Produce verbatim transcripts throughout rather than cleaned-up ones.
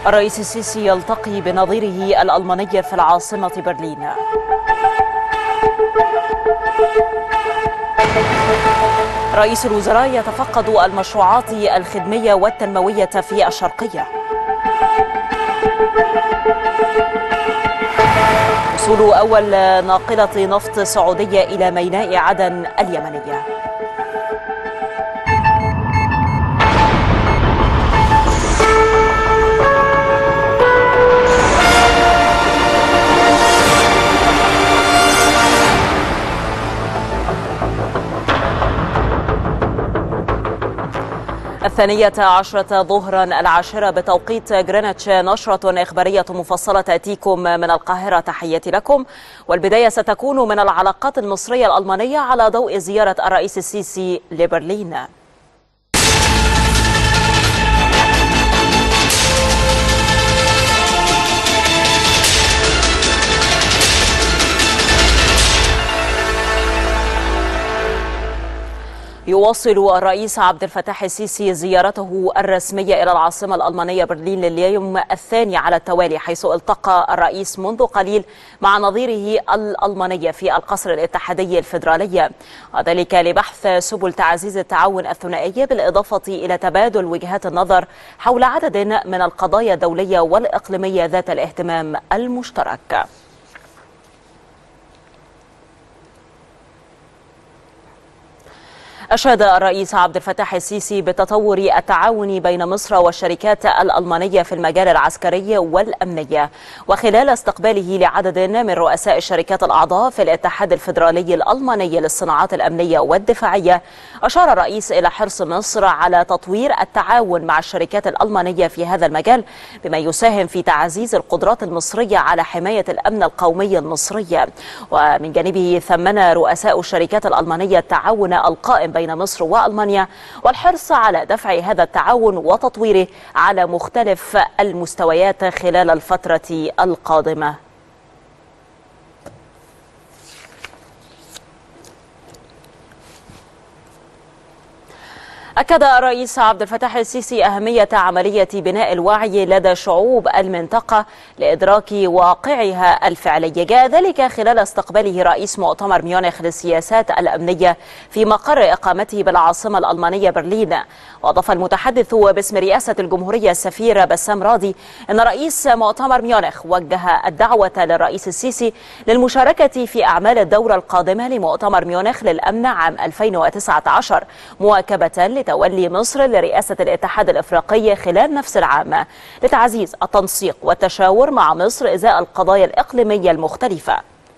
الرئيس السيسي يلتقي بنظيره الألماني في العاصمة برلين. رئيس الوزراء يتفقد المشروعات الخدمية والتنموية في الشرقية. وصول أول ناقلة نفط سعودية إلى ميناء عدن اليمنية. الثانية عشرة ظهرا العاشرة بتوقيت جرينتش، نشرة إخبارية مفصلة تأتيكم من القاهرة. تحياتي لكم، والبداية ستكون من العلاقات المصرية الألمانية على ضوء زيارة الرئيس السيسي لبرلين. يواصل الرئيس عبد الفتاح السيسي زيارته الرسمية إلى العاصمة الألمانية برلين لليوم الثاني على التوالي، حيث التقى الرئيس منذ قليل مع نظيره الألماني في القصر الاتحادي الفيدرالي، وذلك لبحث سبل تعزيز التعاون الثنائي بالإضافة إلى تبادل وجهات النظر حول عدد من القضايا الدولية والإقليمية ذات الاهتمام المشترك. أشاد الرئيس عبد الفتاح السيسي بتطور التعاون بين مصر والشركات الألمانية في المجال العسكري والأمني، وخلال استقباله لعدد من رؤساء الشركات الأعضاء في الاتحاد الفيدرالي الألماني للصناعات الأمنية والدفاعية، أشار الرئيس إلى حرص مصر على تطوير التعاون مع الشركات الألمانية في هذا المجال، بما يساهم في تعزيز القدرات المصرية على حماية الأمن القومي المصري. ومن جانبه ثمن رؤساء الشركات الألمانية التعاون القائم بين مصر وألمانيا، والحرص على دفع هذا التعاون وتطويره على مختلف المستويات خلال الفترة القادمة. أكد الرئيس عبد الفتاح السيسي أهمية عملية بناء الوعي لدى شعوب المنطقة لإدراك واقعها الفعلي. جاء ذلك خلال استقباله رئيس مؤتمر ميونخ للسياسات الأمنية في مقر إقامته بالعاصمة الألمانية برلين. وأضاف المتحدث باسم رئاسة الجمهورية السفير بسام راضي أن رئيس مؤتمر ميونخ وجه الدعوة للرئيس السيسي للمشاركة في أعمال الدورة القادمة لمؤتمر ميونخ للأمن عام ألفين وتسعة عشر، مواكبة لتولي مصر لرئاسة الاتحاد الإفريقي خلال نفس العام، لتعزيز التنسيق والتشاور مع مصر إزاء القضايا الإقليمية المختلفة.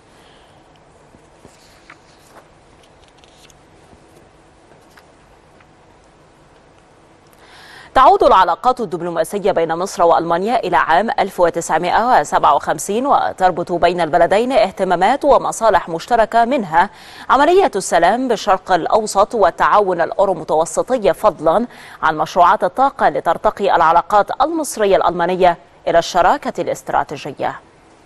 تعود العلاقات الدبلوماسية بين مصر وألمانيا إلى عام ألف وتسعمائة وسبعة وخمسين، وتربط بين البلدين اهتمامات ومصالح مشتركة، منها عملية السلام بالشرق الأوسط والتعاون الأورو متوسطي، فضلا عن مشروعات الطاقة لترتقي العلاقات المصرية الألمانية إلى الشراكة الاستراتيجية.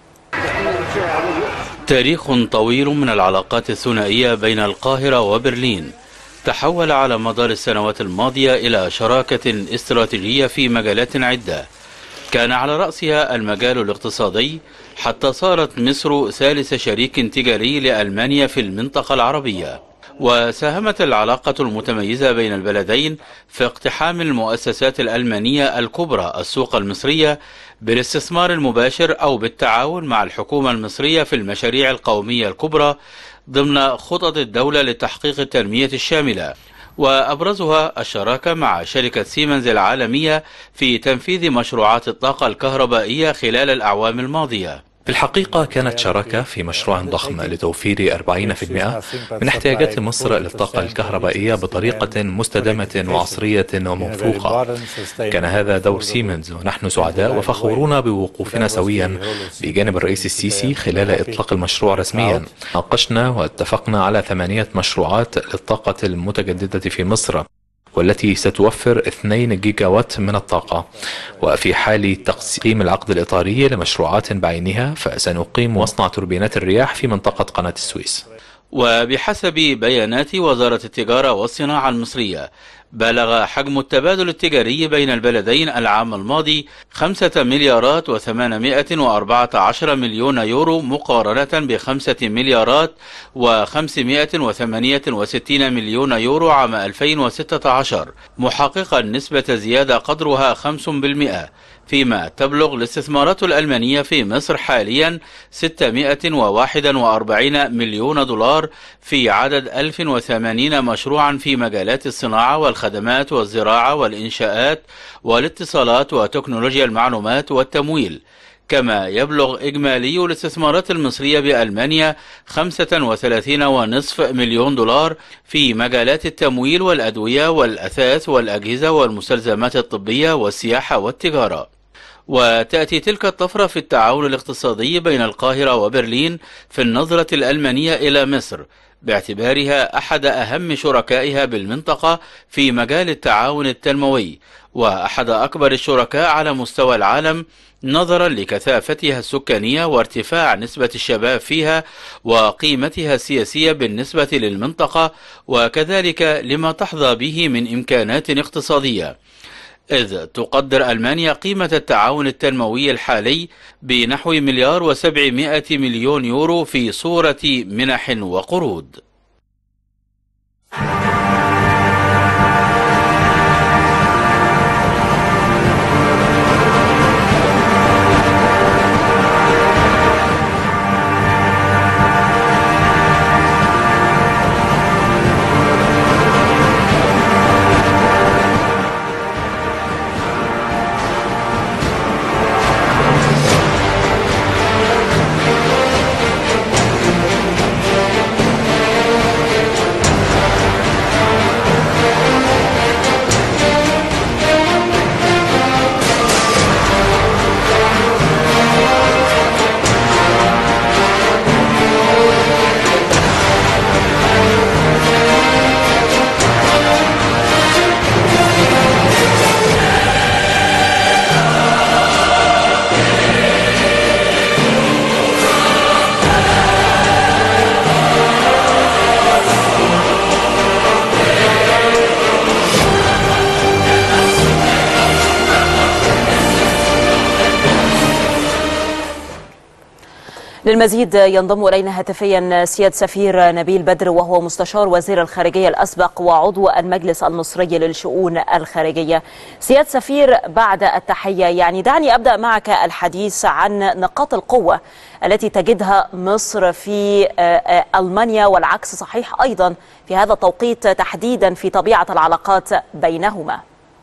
تاريخ طويل من العلاقات الثنائية بين القاهرة وبرلين تحول على مدار السنوات الماضية إلى شراكة استراتيجية في مجالات عدة، كان على رأسها المجال الاقتصادي، حتى صارت مصر ثالث شريك تجاري لألمانيا في المنطقة العربية. وساهمت العلاقة المتميزة بين البلدين في اقتحام المؤسسات الألمانية الكبرى السوق المصرية بالاستثمار المباشر أو بالتعاون مع الحكومة المصرية في المشاريع القومية الكبرى ضمن خطط الدولة لتحقيق التنمية الشاملة، وأبرزها الشراكة مع شركة سيمنز العالمية في تنفيذ مشروعات الطاقة الكهربائية خلال الأعوام الماضية. في الحقيقة كانت شراكة في مشروع ضخم لتوفير أربعين بالمئة من احتياجات مصر للطاقة الكهربائية بطريقة مستدامة وعصرية وموثوقة. كان هذا دور سيمنز، ونحن سعداء وفخورون بوقوفنا سويا بجانب الرئيس السيسي خلال إطلاق المشروع رسميا. ناقشنا واتفقنا على ثمانية مشروعات للطاقة المتجددة في مصر، والتي ستوفر اثنين جيجا وات من الطاقة. وفي حال تقسيم العقد الإطاري لمشروعات بعينها، فسنقيم مصنع توربينات الرياح في منطقة قناة السويس. وبحسب بيانات وزارة التجارة والصناعة المصرية، بلغ حجم التبادل التجاري بين البلدين العام الماضي خمسة مليارات وثمانمائة وأربعة عشر مليون يورو مقارنة بخمسة مليارات وخمسمائة وثمانية وستين مليون يورو عام ألفين وستة عشر، محققا نسبة زيادة قدرها خمسة بالمئة، فيما تبلغ الاستثمارات الألمانية في مصر حاليا ستمائة وواحد وأربعين مليون دولار في عدد ألف وثمانين مشروعا في مجالات الصناعة والخدمات والزراعة والإنشاءات والاتصالات وتكنولوجيا المعلومات والتمويل. كما يبلغ إجمالي الاستثمارات المصرية بألمانيا خمسة وثلاثين فاصلة خمسة مليون دولار في مجالات التمويل والأدوية والأثاث والأجهزة والمستلزمات الطبية والسياحة والتجارة. وتأتي تلك الطفرة في التعاون الاقتصادي بين القاهرة وبرلين في النظرة الألمانية إلى مصر باعتبارها أحد أهم شركائها بالمنطقة في مجال التعاون التنموي، وأحد أكبر الشركاء على مستوى العالم نظرا لكثافتها السكانية وارتفاع نسبة الشباب فيها وقيمتها السياسية بالنسبة للمنطقة، وكذلك لما تحظى به من إمكانات اقتصادية، إذ تقدر ألمانيا قيمة التعاون التنموي الحالي بنحو مليار وسبعمائة مليون يورو في صورة منح وقروض. للمزيد ينضم إلينا هاتفيا سيادة سفير نبيل بدر، وهو مستشار وزير الخارجية الأسبق وعضو المجلس المصري للشؤون الخارجية. سيادة سفير، بعد التحية يعني دعني أبدأ معك الحديث عن نقاط القوة التي تجدها مصر في ألمانيا، والعكس صحيح أيضا في هذا التوقيت تحديدا في طبيعة العلاقات بينهما.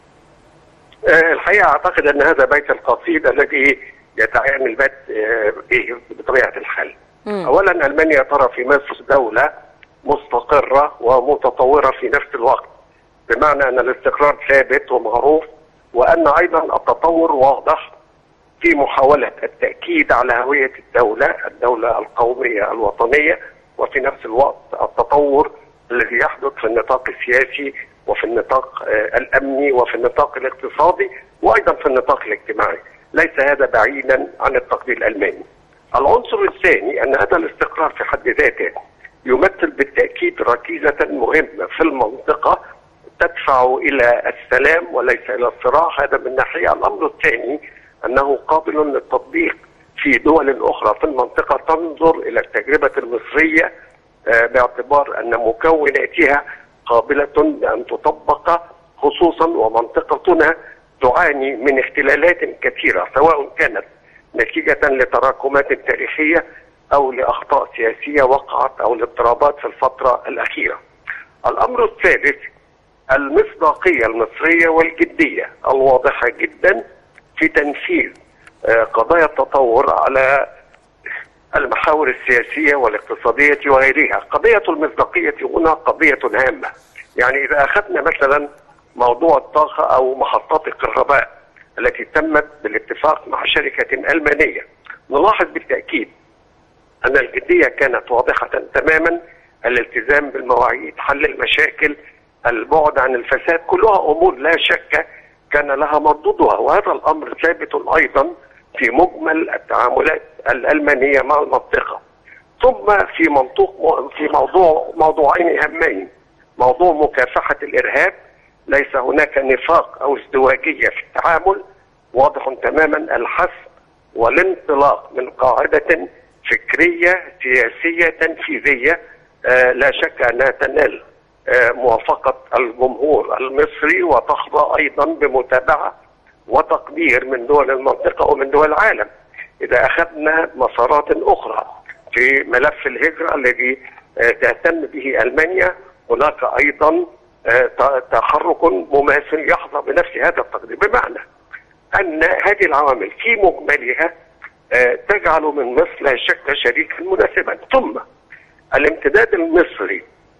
الحقيقة أعتقد أن هذا بيت القصيد الذي يتعامل البدء بطبيعة الحال. مم. أولا، ألمانيا ترى في مصر دولة مستقرة ومتطورة في نفس الوقت، بمعنى أن الاستقرار ثابت ومعروف، وأن أيضا التطور واضح في محاولة التأكيد على هوية الدولة الدولة القومية الوطنية، وفي نفس الوقت التطور الذي يحدث في النطاق السياسي وفي النطاق الأمني وفي النطاق الاقتصادي وأيضا في النطاق الاجتماعي. ليس هذا بعيدا عن التقدير الألماني. العنصر الثاني أن هذا الاستقرار في حد ذاته يمثل بالتأكيد ركيزة مهمة في المنطقة تدفع إلى السلام وليس إلى الصراع. هذا من ناحية. الأمر الثاني أنه قابل للتطبيق في دول أخرى في المنطقة تنظر إلى التجربة المصرية باعتبار أن مكوناتها قابلة لأن تطبق، خصوصا ومنطقتنا تعاني من اختلالات كثيرة سواء كانت نتيجة لتراكمات تاريخية أو لأخطاء سياسية وقعت أو لاضطرابات في الفترة الأخيرة. الأمر الثالث المصداقية المصرية والجدية الواضحة جدا في تنفيذ قضايا التطور على المحاور السياسية والاقتصادية وغيرها. قضية المصداقية هنا قضية هامة. يعني إذا أخذنا مثلا موضوع الطاقة أو محطات الكهرباء التي تمت بالاتفاق مع شركة ألمانية، نلاحظ بالتأكيد أن الجدية كانت واضحة تماما، الالتزام بالمواعيد، حل المشاكل، البعد عن الفساد، كلها أمور لا شك كان لها مردودها، وهذا الأمر ثابت أيضا في مجمل التعاملات الألمانية مع المنطقة. ثم في منطوق في موضوع موضوعين هامين، موضوع مكافحة الإرهاب ليس هناك نفاق أو ازدواجية في التعامل، واضح تماما الحث والانطلاق من قاعدة فكرية سياسية تنفيذية آه لا شك أنها تنال آه موافقة الجمهور المصري وتحظى أيضا بمتابعة وتقدير من دول المنطقة ومن دول العالم. إذا أخذنا مسارات أخرى في ملف الهجرة الذي آه تهتم به ألمانيا، هناك أيضا آه تحرك مماثل يحظى بنفس هذا التقدير، بمعنى أن هذه العوامل في مجملها آه تجعل من مصر لا شك شريكا مناسبا. ثم الامتداد المصري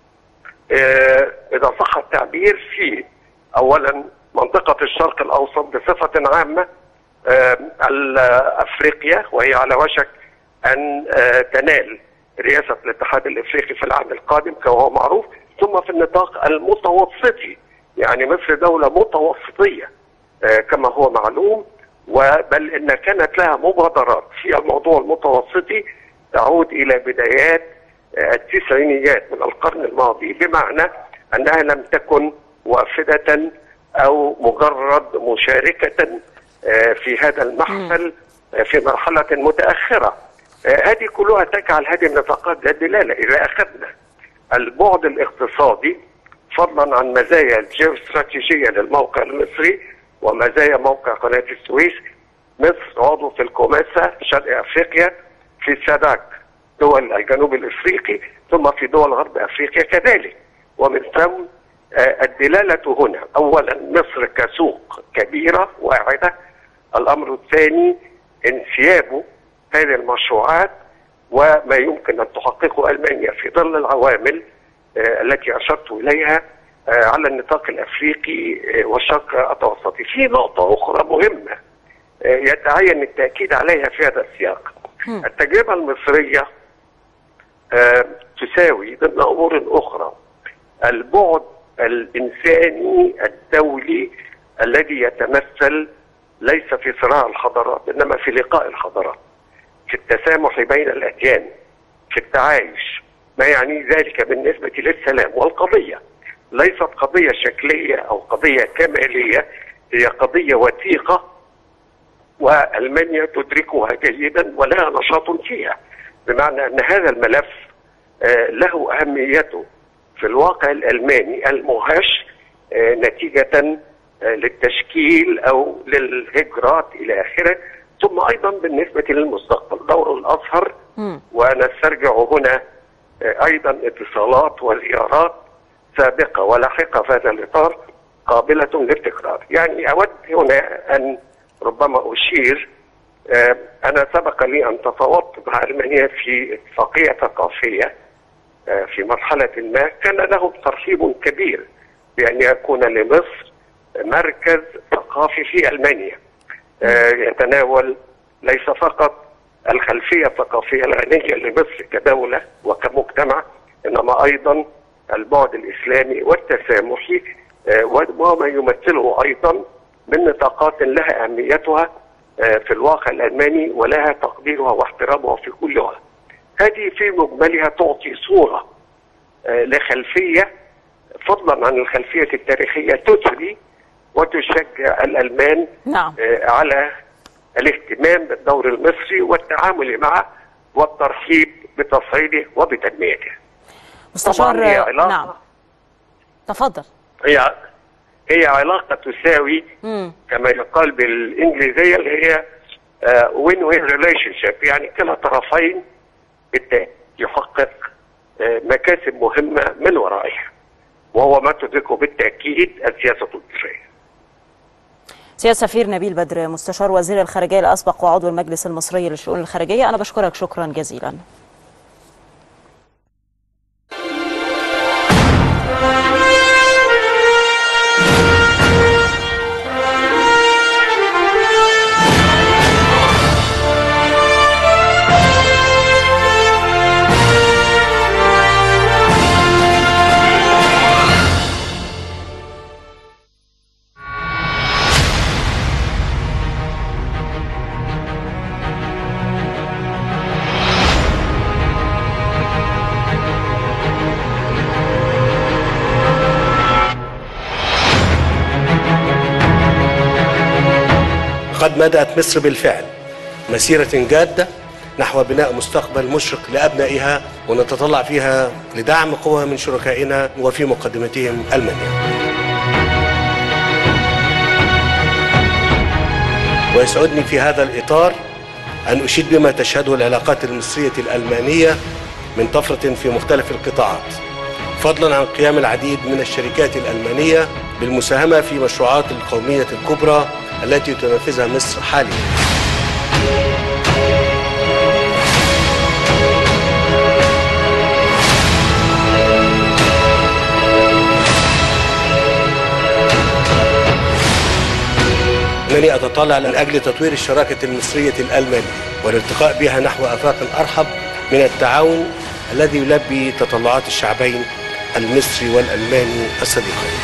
آه إذا صح التعبير في أولا منطقة الشرق الأوسط بصفة عامة، آه أفريقيا وهي على وشك أن آه تنال رئاسة الاتحاد الإفريقي في العام القادم كما هو معروف، ثم في النطاق المتوسطي، يعني مصر دولة متوسطية آه كما هو معلوم، وبل إن كانت لها مبادرات في الموضوع المتوسطي تعود إلى بدايات آه التسعينيات من القرن الماضي، بمعنى أنها لم تكن وافدة أو مجرد مشاركة آه في هذا المحفل آه في مرحلة متأخرة. آه هذه كلها تجعل هذه النطاقات ذات دلالة. إذا أخذنا البعد الاقتصادي فضلا عن مزايا الجيوستراتيجية للموقع المصري ومزايا موقع قناة السويس، مصر عضو في الكوماسا شرق أفريقيا، في ساداك دول الجنوب الأفريقي، ثم في دول غرب أفريقيا كذلك. ومن ثم آه الدلالة هنا أولا مصر كسوق كبيرة واعدة. الأمر الثاني انسياب هذه المشروعات وما يمكن أن تحققه ألمانيا في ظل العوامل آه التي أشرت إليها آه على النطاق الأفريقي آه والشرق الأوسطي. في نقطة أخرى مهمة آه يتعين التأكيد عليها في هذا السياق. التجربة المصرية آه تساوي ضمن أمور أخرى البعد الإنساني الدولي الذي يتمثل ليس في صراع الحضارات إنما في لقاء الحضارات، في التسامح بين الأديان، في التعايش، ما يعني ذلك بالنسبة للسلام. والقضية ليست قضية شكلية أو قضية كمالية، هي قضية وثيقة وألمانيا تدركها جيدا ولها نشاط فيها، بمعنى أن هذا الملف آه له أهميته في الواقع الألماني المهش آه نتيجة آه للتشكيل أو للهجرات إلى آخره، ثم أيضا بالنسبة للمستقبل دور الأزهر. ونسترجع هنا آه أيضا اتصالات وزيارات سابقة ولاحقة في هذا الإطار قابلة للتكرار. يعني أود هنا أن ربما أشير آه أنا سبق لي أن تفاوضت مع ألمانيا في اتفاقية ثقافية آه في مرحلة ما كان لهم ترحيب كبير بأن يكون لمصر مركز ثقافي في ألمانيا آه يتناول ليس فقط الخلفية الثقافية الغنية لمصر كدولة وكمجتمع، إنما أيضا البعد الإسلامي والتسامحي آه وما يمثله أيضا من نطاقات لها أهميتها في الواقع الألماني ولها تقديرها واحترامها في كل وقت. هذه في مجملها تعطي صورة لخلفية فضلا عن الخلفية التاريخية تثري وتشجع الألمان نعم. على الاهتمام بالدور المصري والتعامل معه والترحيب بتصعيده وبتنميته. مستشار نعم تفضل. هي هي علاقة تساوي مم. كما يقال بالإنجليزية اللي هي وين وين ريليشن شيب، يعني كلا طرفين بالتالي يحقق uh, مكاسب مهمة من ورائها، وهو ما تدركه بالتأكيد السياسة المصرية. سيادة سفير نبيل بدر مستشار وزير الخارجية الأسبق وعضو المجلس المصري للشؤون الخارجية، أنا بشكرك شكرا جزيلا. وقد بدأت مصر بالفعل مسيرة جادة نحو بناء مستقبل مشرق لأبنائها، ونتطلع فيها لدعم قوى من شركائنا وفي مقدمتهم ألمانيا. ويسعدني في هذا الإطار أن أشيد بما تشهده العلاقات المصرية الألمانية من طفرة في مختلف القطاعات، فضلا عن قيام العديد من الشركات الألمانية بالمساهمة في مشروعات القومية الكبرى التي تنفذها مصر حاليا. أنني أتطلع لأجل تطوير الشراكة المصرية الألمانية والارتقاء بها نحو آفاق أرحب من التعاون الذي يلبي تطلعات الشعبين المصري والألماني الصديقين.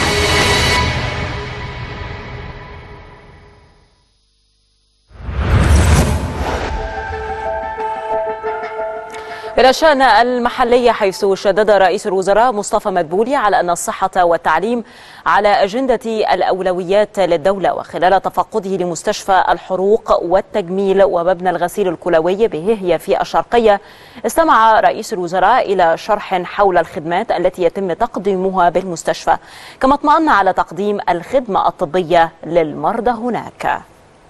إلى الشأن المحلي، حيث شدد رئيس الوزراء مصطفى مدبولي على أن الصحة والتعليم على أجندة الأولويات للدولة. وخلال تفقده لمستشفى الحروق والتجميل ومبنى الغسيل الكلوي بهيهية في الشرقية، استمع رئيس الوزراء إلى شرح حول الخدمات التي يتم تقديمها بالمستشفى، كما اطمأن على تقديم الخدمة الطبية للمرضى هناك.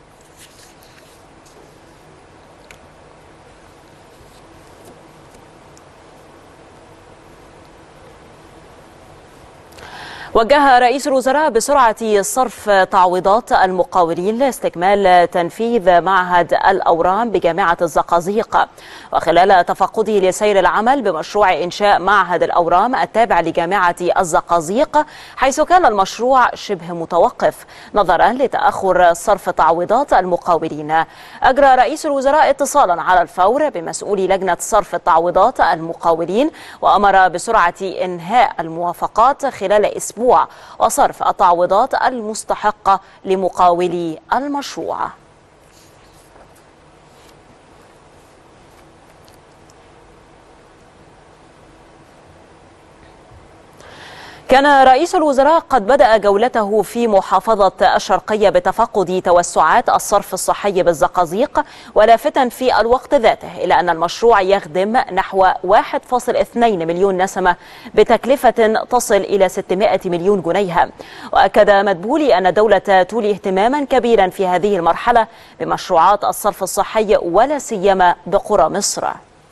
وجه رئيس الوزراء بسرعة صرف تعويضات المقاولين لاستكمال تنفيذ معهد الأورام بجامعة الزقازيق. وخلال تفقده لسير العمل بمشروع إنشاء معهد الأورام التابع لجامعة الزقازيق، حيث كان المشروع شبه متوقف نظرا لتأخر صرف تعويضات المقاولين، أجرى رئيس الوزراء اتصالا على الفور بمسؤول لجنة صرف التعويضات المقاولين، وأمر بسرعة إنهاء الموافقات خلال أسبوع وصرف التعويضات المستحقة لمقاولي المشروع. كان رئيس الوزراء قد بدأ جولته في محافظة الشرقية بتفقد توسعات الصرف الصحي بالزقازيق، ولافتا في الوقت ذاته إلى أن المشروع يخدم نحو واحد فاصل اثنين مليون نسمة بتكلفة تصل إلى ستمائة مليون جنيه. وأكد مدبولي أن الدولة تولي اهتماما كبيرا في هذه المرحلة بمشروعات الصرف الصحي ولا سيما بقرى مصر.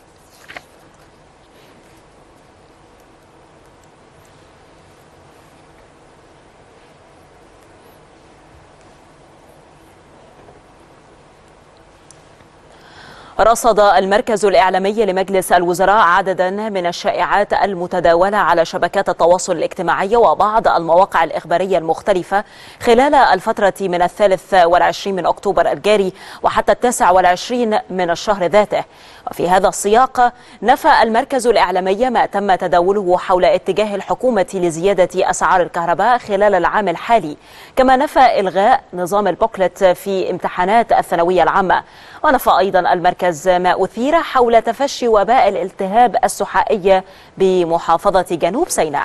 رصد المركز الإعلامي لمجلس الوزراء عددا من الشائعات المتداولة على شبكات التواصل الاجتماعي وبعض المواقع الإخبارية المختلفة خلال الفترة من الثالث والعشرين من أكتوبر الجاري وحتى التاسع والعشرين من الشهر ذاته. وفي هذا السياق نفى المركز الإعلامي ما تم تداوله حول اتجاه الحكومة لزيادة أسعار الكهرباء خلال العام الحالي، كما نفى إلغاء نظام البوكلت في امتحانات الثانوية العامة. ونفى أيضا المركز ما أثير حول تفشي وباء الالتهاب السحائي بمحافظة جنوب سيناء.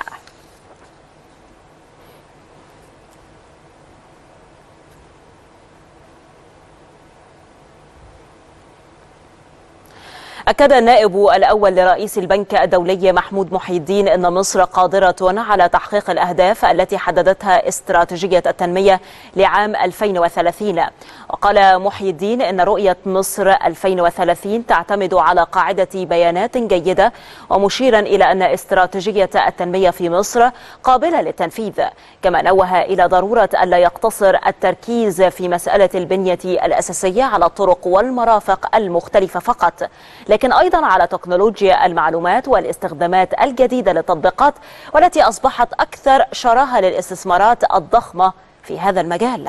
أكد النائب الأول لرئيس البنك الدولي محمود محي الدين أن مصر قادرة على تحقيق الأهداف التي حددتها استراتيجية التنمية لعام ألفين وثلاثين. وقال محي الدين أن رؤية مصر ألفين وثلاثين تعتمد على قاعدة بيانات جيدة، ومشيرا إلى أن استراتيجية التنمية في مصر قابلة للتنفيذ. كما نوه إلى ضرورة ألا يقتصر التركيز في مسألة البنية الأساسية على الطرق والمرافق المختلفة فقط، لكن أيضا على تكنولوجيا المعلومات والاستخدامات الجديدة للتطبيقات، والتي أصبحت أكثر شراهة للاستثمارات الضخمة في هذا المجال.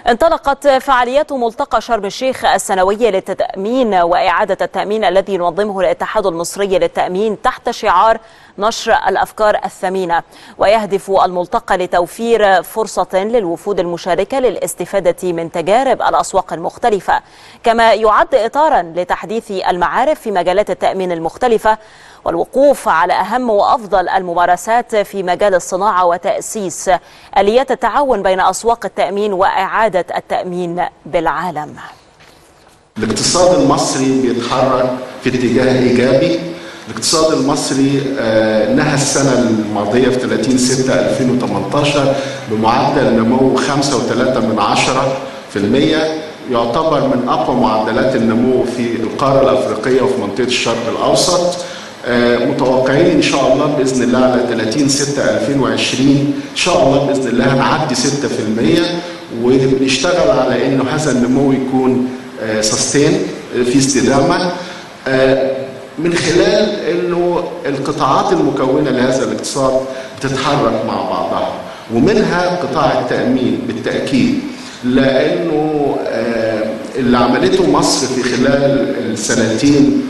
انطلقت فعاليات ملتقى شرم الشيخ السنوي للتأمين وإعادة التأمين الذي ينظمه الاتحاد المصري للتأمين تحت شعار نشر الأفكار الثمينة، ويهدف الملتقى لتوفير فرصة للوفود المشاركة للاستفادة من تجارب الأسواق المختلفة، كما يعد إطارا لتحديث المعارف في مجالات التأمين المختلفة والوقوف على أهم وأفضل الممارسات في مجال الصناعة وتأسيس آليات التعاون بين أسواق التأمين وإعادة التأمين بالعالم. الاقتصاد المصري بيتحرك في اتجاه إيجابي. الاقتصاد المصري نهى السنة الماضية في ثلاثين ستة ألفين وثمانية عشر بمعدل نمو خمسة وثلاثة من عشرة في المية، يعتبر من أقوى معدلات النمو في القارة الأفريقية وفي منطقة الشرق الأوسط. متوقعين إن شاء الله بإذن الله على ثلاثين ستة ألفين وعشرين إن شاء الله بإذن الله هنعدي ستة في المية، وبنشتغل على إنه هذا النمو يكون سستين في استدامة من خلال إنه القطاعات المكونة لهذا الاقتصاد بتتحرك مع بعضها، ومنها قطاع التأمين بالتأكيد، لأنه اللي عملته مصر في خلال السنتين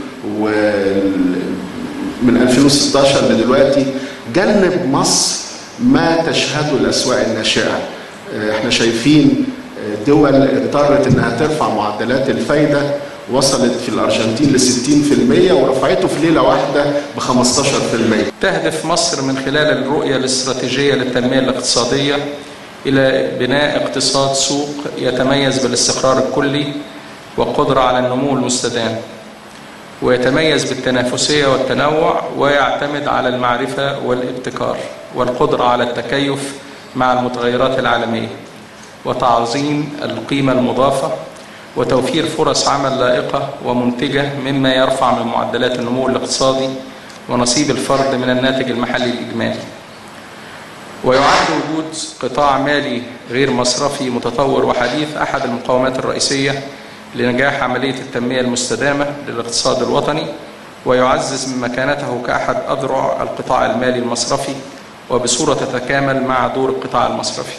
من ألفين وستة عشر لدلوقتي جنب مصر ما تشهده الأسواق الناشئة. احنا شايفين دول اضطرت انها ترفع معدلات الفايدة، وصلت في الأرجنتين ل ستين في المية ورفعته في ليلة واحدة ب خمستاشر في المية. تهدف مصر من خلال الرؤية الاستراتيجية للتنمية الاقتصادية إلى بناء اقتصاد سوق يتميز بالاستقرار الكلي والقدرة على النمو المستدام، ويتميز بالتنافسية والتنوع، ويعتمد على المعرفة والابتكار والقدرة على التكيف مع المتغيرات العالمية، وتعظيم القيمة المضافة، وتوفير فرص عمل لائقة ومنتجة مما يرفع من معدلات النمو الاقتصادي ونصيب الفرد من الناتج المحلي الإجمالي. ويعد وجود قطاع مالي غير مصرفي متطور وحديث أحد المقومات الرئيسية لنجاح عملية التنمية المستدامة للاقتصاد الوطني، ويعزز من مكانته كأحد أذرع القطاع المالي المصرفي، وبصورة تتكامل مع دور القطاع المصرفي.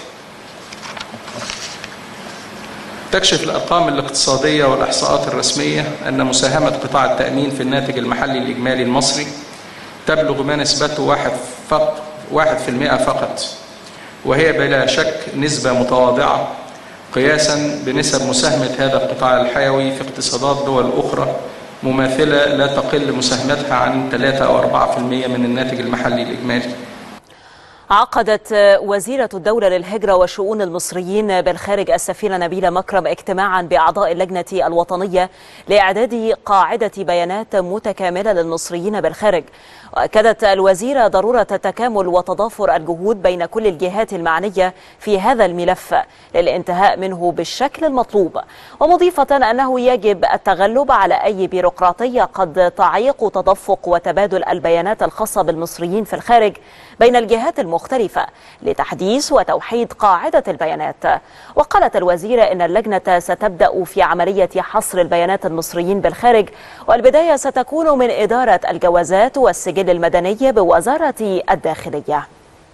تكشف الأرقام الاقتصادية والإحصاءات الرسمية أن مساهمة قطاع التأمين في الناتج المحلي الإجمالي المصري تبلغ ما نسبته واحد فقط واحد في المئة فقط، وهي بلا شك نسبة متواضعة قياسا بنسب مساهمة هذا القطاع الحيوي في اقتصادات دول أخرى مماثلة لا تقل مساهمتها عن ثلاثة أو أربعة في المئة من الناتج المحلي الإجمالي. عقدت وزيرة الدولة للهجرة وشؤون المصريين بالخارج السفيرة نبيلة مكرم اجتماعا بأعضاء اللجنة الوطنية لإعداد قاعدة بيانات متكاملة للمصريين بالخارج. وأكدت الوزيرة ضرورة تكامل وتضافر الجهود بين كل الجهات المعنية في هذا الملف للانتهاء منه بالشكل المطلوب، ومضيفة أنه يجب التغلب على أي بيروقراطية قد تعيق تدفق وتبادل البيانات الخاصة بالمصريين في الخارج بين الجهات المختلفة لتحديث وتوحيد قاعدة البيانات. وقالت الوزيرة إن اللجنة ستبدأ في عملية حصر البيانات المصريين بالخارج، والبداية ستكون من إدارة الجوازات والسجل المدني بوزارة الداخلية.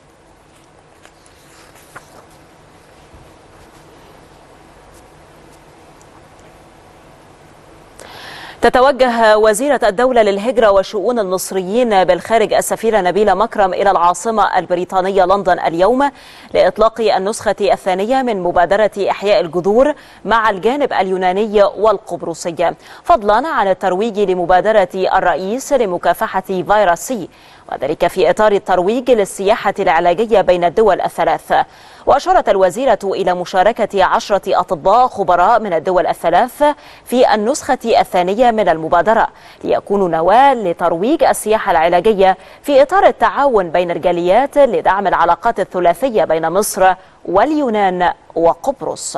تتوجه وزيرة الدولة للهجرة وشؤون المصريين بالخارج السفيرة نبيلة مكرم إلى العاصمة البريطانية لندن اليوم لإطلاق النسخة الثانية من مبادرة إحياء الجذور مع الجانب اليوناني والقبرصي، فضلا عن الترويج لمبادرة الرئيس لمكافحة فيروس سي، وذلك في إطار الترويج للسياحة العلاجية بين الدول الثلاث. وأشارت الوزيرة إلى مشاركة عشرة أطباء خبراء من الدول الثلاث في النسخة الثانية من المبادرة ليكونوا نواة لترويج السياحة العلاجية في إطار التعاون بين الجاليات لدعم العلاقات الثلاثية بين مصر واليونان وقبرص.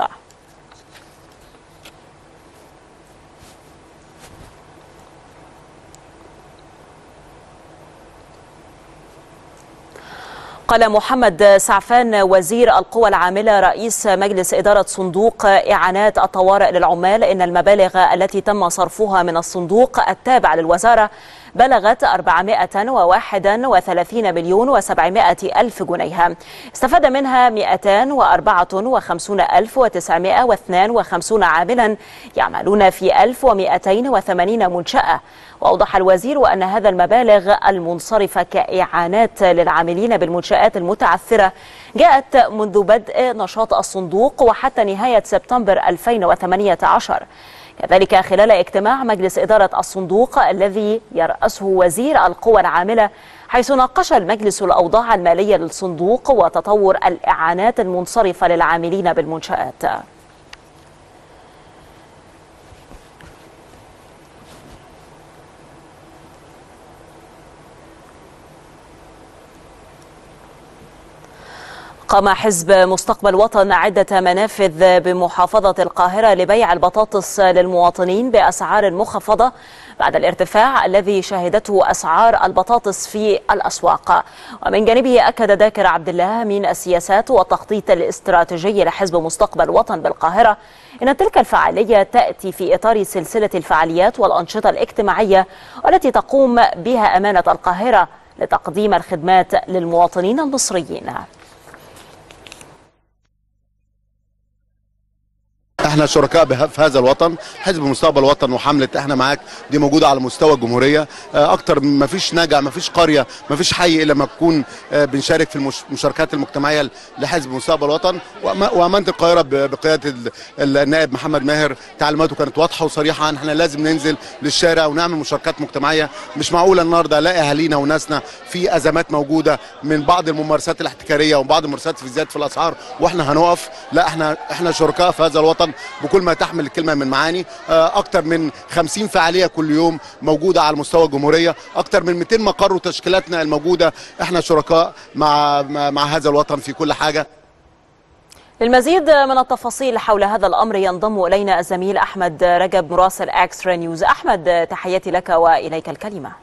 قال محمد سعفان وزير القوى العاملة رئيس مجلس إدارة صندوق إعانات الطوارئ للعمال إن المبالغ التي تم صرفها من الصندوق التابع للوزارة بلغت أربعمائة وواحد وثلاثين مليون وسبعمائة ألف جنيه، استفاد منها مئتين وأربعة وخمسين ألف وتسعمائة واثنين وخمسين عاملا يعملون في ألف ومئتين وثمانين منشأة. وأوضح الوزير أن هذا المبالغ المنصرفة كإعانات للعاملين بالمنشآت المتعثرة جاءت منذ بدء نشاط الصندوق وحتى نهاية سبتمبر ألفين وثمانية عشر. كذلك خلال اجتماع مجلس إدارة الصندوق الذي يرأسه وزير القوى العاملة، حيث ناقش المجلس الأوضاع المالية للصندوق وتطور الإعانات المنصرفة للعاملين بالمنشآت. قام حزب مستقبل وطن عدة منافذ بمحافظة القاهرة لبيع البطاطس للمواطنين بأسعار مخفضة بعد الارتفاع الذي شهدته أسعار البطاطس في الأسواق. ومن جانبه أكد داكر عبد الله من السياسات والتخطيط الاستراتيجي لحزب مستقبل وطن بالقاهرة إن تلك الفعالية تأتي في إطار سلسلة الفعاليات والأنشطة الاجتماعية والتي تقوم بها أمانة القاهرة لتقديم الخدمات للمواطنين المصريين. احنا شركاء في هذا الوطن. حزب مستقبل وطن وحمله احنا معاك دي موجوده على مستوى الجمهوريه. اكتر ما فيش نجع، ما فيش قريه، ما فيش حي الا لما تكون بنشارك في المشاركات المجتمعيه لحزب مستقبل وطن. وامانه القاهره بقياده النائب محمد ماهر تعليماته كانت واضحه وصريحه ان احنا لازم ننزل للشارع ونعمل مشاركات مجتمعيه. مش معقوله النهارده الاقي اهالينا وناسنا في ازمات موجوده من بعض الممارسات الاحتكاريه وبعض الممارسات في زياده في الاسعار واحنا هنقف. لا، احنا احنا شركاء في هذا الوطن بكل ما تحمل الكلمه من معاني. اكتر من خمسين فعاليه كل يوم موجوده على مستوى الجمهوريه، اكتر من مئتين مقر وتشكيلاتنا الموجوده. احنا شركاء مع مع هذا الوطن في كل حاجه. للمزيد من التفاصيل حول هذا الامر ينضم الينا الزميل احمد رجب مراسل اكسترا نيوز. احمد، تحياتي لك واليك الكلمه.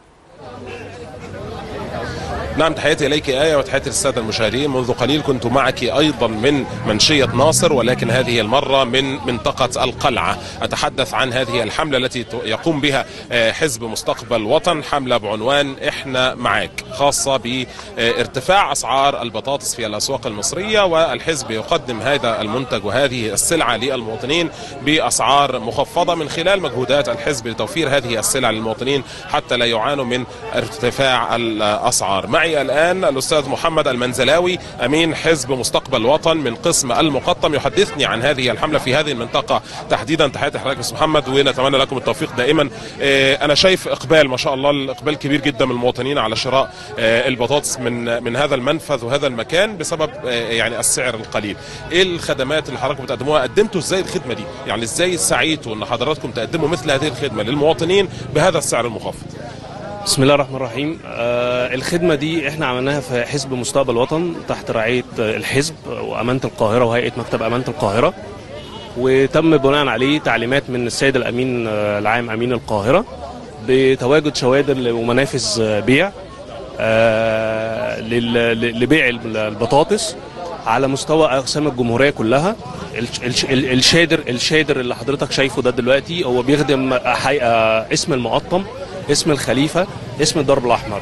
نعم، تحياتي إليك آية وتحياتي للسادة المشاهدين. منذ قليل كنت معك أيضا من منشية ناصر، ولكن هذه المرة من منطقة القلعة. أتحدث عن هذه الحملة التي يقوم بها حزب مستقبل وطن، حملة بعنوان إحنا معاك، خاصة بارتفاع أسعار البطاطس في الأسواق المصرية، والحزب يقدم هذا المنتج وهذه السلعة للمواطنين بأسعار مخفضة من خلال مجهودات الحزب لتوفير هذه السلع للمواطنين حتى لا يعانوا من ارتفاع الأسعار. معي الآن الأستاذ محمد المنزلاوي أمين حزب مستقبل وطن من قسم المقطم يحدثني عن هذه الحملة في هذه المنطقة تحديدا. تحياتي لحضرتك أستاذ محمد ونتمنى لكم التوفيق دائما. أنا شايف إقبال ما شاء الله، الإقبال كبير جدا من المواطنين على شراء البطاطس من من هذا المنفذ وهذا المكان بسبب يعني السعر القليل. إيه الخدمات اللي حضراتكم بتقدموها؟ قدمتوا إزاي الخدمة دي؟ يعني إزاي سعيتوا إن حضراتكم تقدموا مثل هذه الخدمة للمواطنين بهذا السعر المخفض؟ بسم الله الرحمن الرحيم. آه الخدمة دي احنا عملناها في حزب مستقبل وطن تحت رعاية الحزب وأمانة القاهرة وهيئة مكتب أمانة القاهرة، وتم بناء عليه تعليمات من السيد الأمين العام أمين القاهرة بتواجد شوادر ومنافذ بيع آه لبيع البطاطس على مستوى أقسام الجمهورية كلها. الشادر الشادر اللي حضرتك شايفه ده دلوقتي هو بيخدم اسم المقطم، اسم الخليفة، اسم الدرب الأحمر.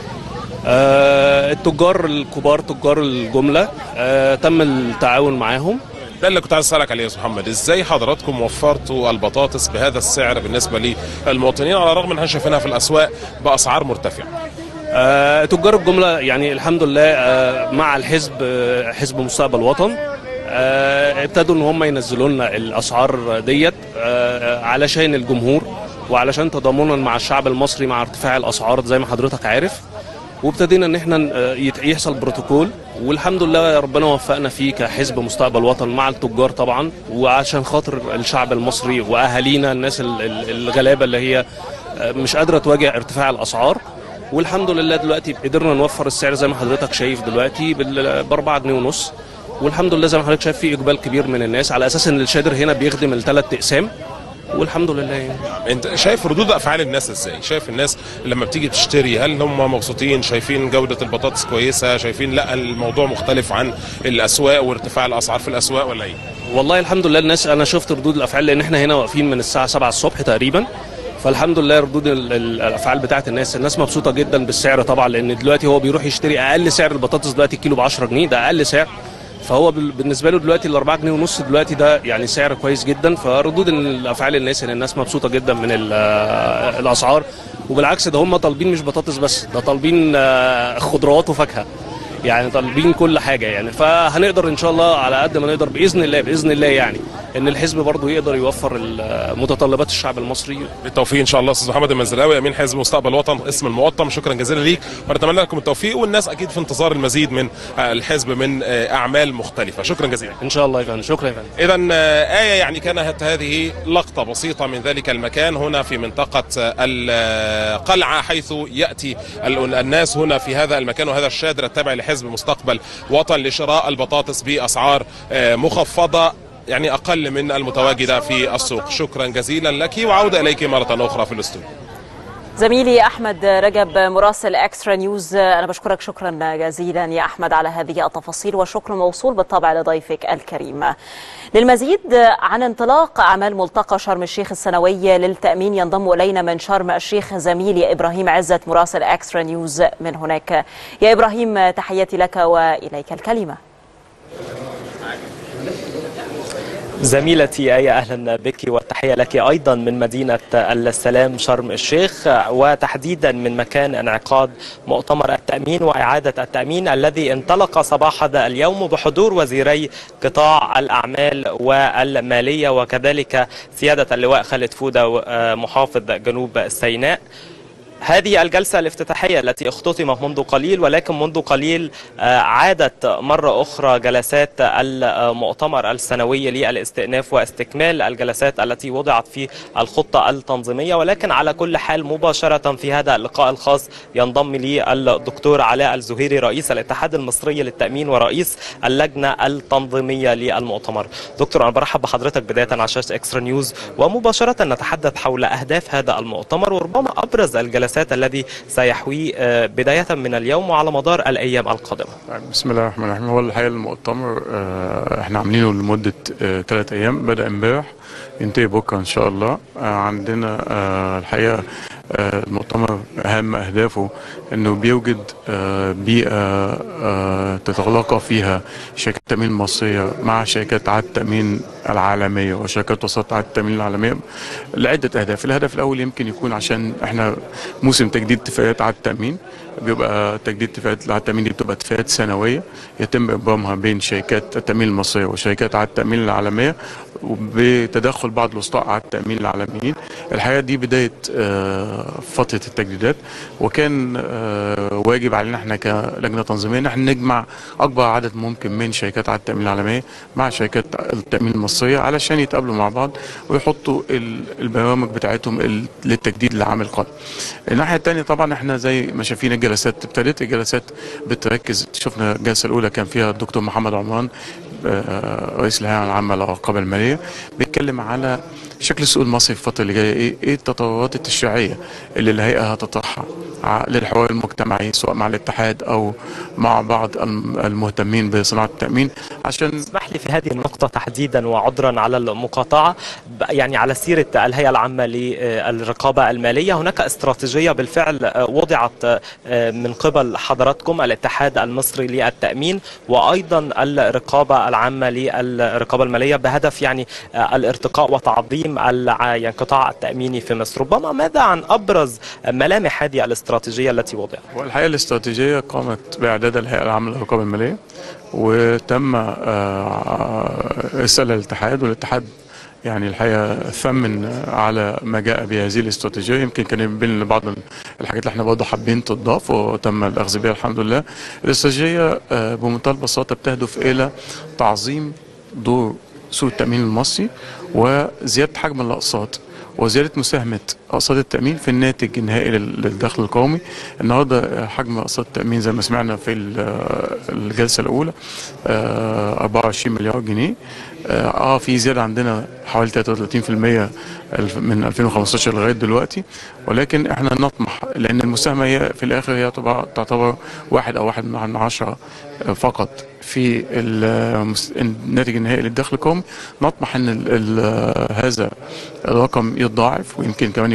آه التجار الكبار، تجار الجملة، آه تم التعاون معاهم. ده اللي كنت عايز اسالك عليه يا استاذ محمد، ازاي حضراتكم وفرتوا البطاطس بهذا السعر بالنسبه للمواطنين على الرغم ان احنا شايفينها في الاسواق باسعار مرتفعه؟ آه تجار الجمله يعني الحمد لله آه مع الحزب آه حزب مستقبل وطن آه ابتدوا ان هم ينزلوا لنا الاسعار ديت آه علشان الجمهور وعلشان تضامنا مع الشعب المصري مع ارتفاع الاسعار زي ما حضرتك عارف. وابتدينا ان احنا يحصل بروتوكول والحمد لله ربنا وفقنا فيه كحزب مستقبل وطن مع التجار طبعا، وعشان خاطر الشعب المصري واهالينا الناس الغلابه اللي هي مش قادره تواجه ارتفاع الاسعار. والحمد لله دلوقتي قدرنا نوفر السعر زي ما حضرتك شايف دلوقتي ب أربعة جنيه ونص، والحمد لله زي ما حضرتك شايف في اقبال كبير من الناس على اساس ان الشادر هنا بيخدم الثلاث اقسام والحمد لله. يعني انت شايف ردود افعال الناس ازاي؟ شايف الناس لما بتيجي تشتري هل هم مبسوطين؟ شايفين جوده البطاطس كويسه؟ شايفين لا الموضوع مختلف عن الاسواق وارتفاع الاسعار في الاسواق ولا ايه؟ والله الحمد لله الناس، انا شفت ردود الافعال لان احنا هنا واقفين من الساعه سبعة الصبح تقريبا، فالحمد لله ردود الافعال بتاعت الناس الناس مبسوطه جدا بالسعر طبعا، لان دلوقتي هو بيروح يشتري اقل سعر البطاطس دلوقتي الكيلو ب عشرة جنيه، ده اقل سعر. فهو بالنسبه له دلوقتي ال أربعة جنيه ونص دلوقتي ده يعني سعر كويس جدا. فردود الافعال الناس ان الناس مبسوطه جدا من الاسعار، وبالعكس ده هم طالبين مش بطاطس بس، ده طالبين خضروات وفاكهه، يعني طالبين كل حاجه يعني. فهنقدر ان شاء الله على قد ما نقدر باذن الله باذن الله يعني ان الحزب برضه يقدر يوفر متطلبات الشعب المصري. بالتوفيق ان شاء الله. استاذ محمد المنزلاوي امين حزب مستقبل وطن اسم المقطم، شكرا جزيلا ليك ونتمنى لكم التوفيق، والناس اكيد في انتظار المزيد من الحزب من اعمال مختلفه. شكرا جزيلا ان شاء الله يا فندم. شكرا يا فندم. اذا ايه يعني كانت هذه لقطه بسيطه من ذلك المكان هنا في منطقه القلعه، حيث ياتي الناس هنا في هذا المكان وهذا الشادر التابع لحزب مستقبل وطن لشراء البطاطس باسعار مخفضه، يعني أقل من المتواجدة في السوق. شكرا جزيلا لك، وعودة إليك مرة أخرى في الاستوديو. زميلي أحمد رجب مراسل إكسترا نيوز، أنا بشكرك شكرا جزيلا يا أحمد على هذه التفاصيل، والشكر موصول بالطبع لضيفك الكريم. للمزيد عن انطلاق أعمال ملتقى شرم الشيخ السنوي للتأمين ينضم إلينا من شرم الشيخ زميلي إبراهيم عزت مراسل إكسترا نيوز من هناك. يا إبراهيم تحياتي لك وإليك الكلمة. زميلتي أي أهلا بك والتحية لك أيضا من مدينة السلام شرم الشيخ، وتحديدا من مكان انعقاد مؤتمر التأمين وإعادة التأمين الذي انطلق صباح هذا اليوم بحضور وزيري قطاع الأعمال والمالية وكذلك سيادة اللواء خالد فودة محافظ جنوب سيناء. هذه الجلسة الافتتاحية التي اختتمت منذ قليل، ولكن منذ قليل عادت مرة أخرى جلسات المؤتمر السنوي للاستئناف واستكمال الجلسات التي وضعت في الخطة التنظيمية. ولكن على كل حال مباشرة في هذا اللقاء الخاص ينضم لي الدكتور علاء الزهيري رئيس الاتحاد المصري للتأمين ورئيس اللجنة التنظيمية للمؤتمر. دكتور أنا برحب بحضرتك بداية على شاشة إكسترا نيوز، ومباشرة نتحدث حول أهداف هذا المؤتمر وربما أبرز الجلسات الذي سيحوي بداية من اليوم وعلى مدار الأيام القادمة. بسم الله الرحمن الرحيم. هو الحقيقة المؤتمر احنا عاملينه لمدة ثلاث أيام، بدأ امبارح ينتهي بكرة إن شاء الله. عندنا الحقيقة المؤتمر أهم أهدافه أنه بيوجد بيئة تتلاقى فيها شركات التأمين المصرية مع شركات عقد التأمين العالمية وشركات وساطة عقد التأمين العالمية لعدة أهداف. الهدف الأول يمكن يكون عشان إحنا موسم تجديد اتفاقيات عقد التأمين، بيبقى تجديد اتفاقيات عقد التأمين دي بتبقى اتفاقيات سنوية يتم إبرامها بين شركات التأمين المصرية وشركات عقد التأمين العالمية وبتدخل بعض الوسطاء عقد التأمين العالميين. الحقيقة دي بداية فترة التجديدات، وكان واجب علينا احنا كلجنة تنظيمية ان احنا نجمع اكبر عدد ممكن من شركات عقد التأمين العالمية مع شركات التأمين المصرية علشان يتقابلوا مع بعض ويحطوا البرامج بتاعتهم للتجديد للعام القادم. الناحية الثانية طبعا احنا زي ما شايفين الجلسات ابتدت، الجلسات بتركز، شفنا الجلسة الأولى كان فيها الدكتور محمد عمران رئيس الهيئة العامة للرقابة المالية بيتكلم على شكل السوق المصري في الفترة اللي جاية، ايه ايه التطورات التشريعية اللي الهيئة هتطرحها للحوار المجتمعي سواء مع الاتحاد او مع بعض المهتمين بصناعة التأمين. عشان اسمح لي في هذه النقطة تحديدا وعذرا على المقاطعة، يعني على سيرة الهيئة العامة للرقابة المالية هناك استراتيجية بالفعل وضعت من قبل حضراتكم الاتحاد المصري للتأمين وأيضا الرقابة العامة للرقابة المالية بهدف يعني الارتقاء وتعظيم يعني القطاع التأميني في مصر. ربما ماذا عن أبرز ملامح هذه الاستراتيجية التي وضعت؟ والحقيقة الاستراتيجية قامت بإعداد الهيئة العامة للرقابة المالية وتم إرسالها للاتحاد، والاتحاد يعني الحقيقة ثمن على ما جاء بهذه الاستراتيجية. يمكن كان بين بعض الحاجات اللي احنا برضه حابين تضاف وتم الأخذ بها الحمد لله. الاستراتيجية بمنتهى البساطة بتهدف إلى تعظيم دور سوق التأمين المصري وزيادة حجم الأقساط وزيادة مساهمة أقساط التأمين في الناتج النهائي للدخل القومي. النهارده حجم أقساط التأمين زي ما سمعنا في الجلسة الأولى أربعة وعشرين مليار جنيه. اه في زيادة عندنا حوالي ثلاثة وثلاثين بالمئة من ألفين وخمستاشر لغاية دلوقتي، ولكن احنا نطمح لأن المساهمة هي في الآخر هي تعتبر واحد أو واحد من عشرة فقط في الناتج النهائي للدخل القومي. نطمح ان ال ال هذا الرقم يتضاعف ويمكن كمان يبقى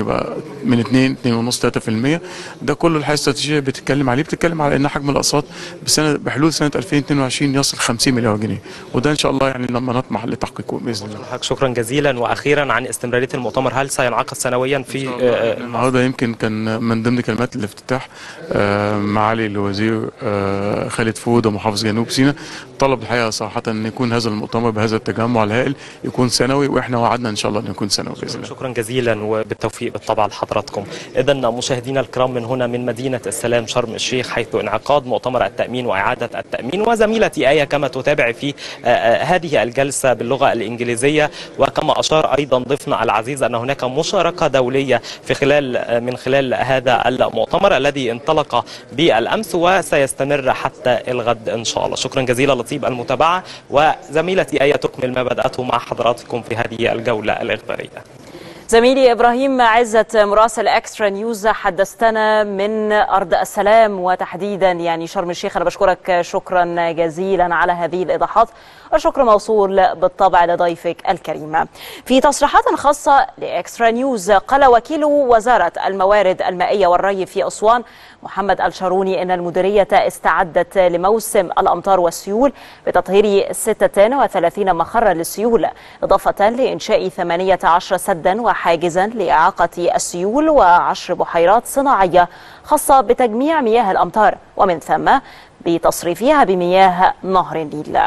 يبقى من اتنين اتنين ونص تلاتة في المية. ده كله الحقيقه الاستراتيجيه بتتكلم عليه، بتتكلم على ان حجم الاقساط بسنه بحلول سنه ألفين واتنين وعشرين يصل خمسين مليار جنيه، وده ان شاء الله يعني لما نطمح لتحقيقه باذن الله. شكرا جزيلا. واخيرا عن استمراريه المؤتمر، هل سينعقد سنويا في النهارده؟ يمكن كان من ضمن كلمات الافتتاح معالي الوزير خالد فود ومحافظ جنوب سيناء طلب الحقيقه صراحه ان يكون هذا المؤتمر بهذا التجمع الهائل يكون سنوي، واحنا وعدنا ان شاء الله انه يكون سنوي باذن الله. شكرا جزيلا وبالتوفيق بالطبع لحضراتكم. اذا مشاهدينا الكرام من هنا من مدينه السلام شرم الشيخ حيث انعقاد مؤتمر التامين واعاده التامين، وزميلتي آية كما تتابع في هذه الجلسه باللغه الانجليزيه. وكما اشار ايضا ضيفنا العزيز ان هناك مشاركه دوليه في خلال من خلال هذا المؤتمر الذي انطلق بالامس وسيستمر حتى الغد ان شاء الله. شكرا جزيلا لطيب المتابعه، وزميلتي آية تكمل ما بدأته مع حضراتكم في هذه الجولة الإخبارية. زميلي إبراهيم عزت مراسل إكسترا نيوز حدثتنا من أرض السلام وتحديدا يعني شرم الشيخ. أنا بشكرك شكرا جزيلا على هذه الإيضاحات، والشكر موصول بالطبع لضيفك الكريم. في تصريحات خاصة لإكسترا نيوز قال وكيل وزارة الموارد المائية والري في أسوان محمد الشاروني إن المديرية استعدت لموسم الأمطار والسيول بتطهير ستة وثلاثين مخرا للسيول، إضافة لإنشاء ثمانية عشر سدا وحاجزا لإعاقة السيول وعشر بحيرات صناعية خاصة بتجميع مياه الأمطار ومن ثم بتصريفها بمياه نهر النيل.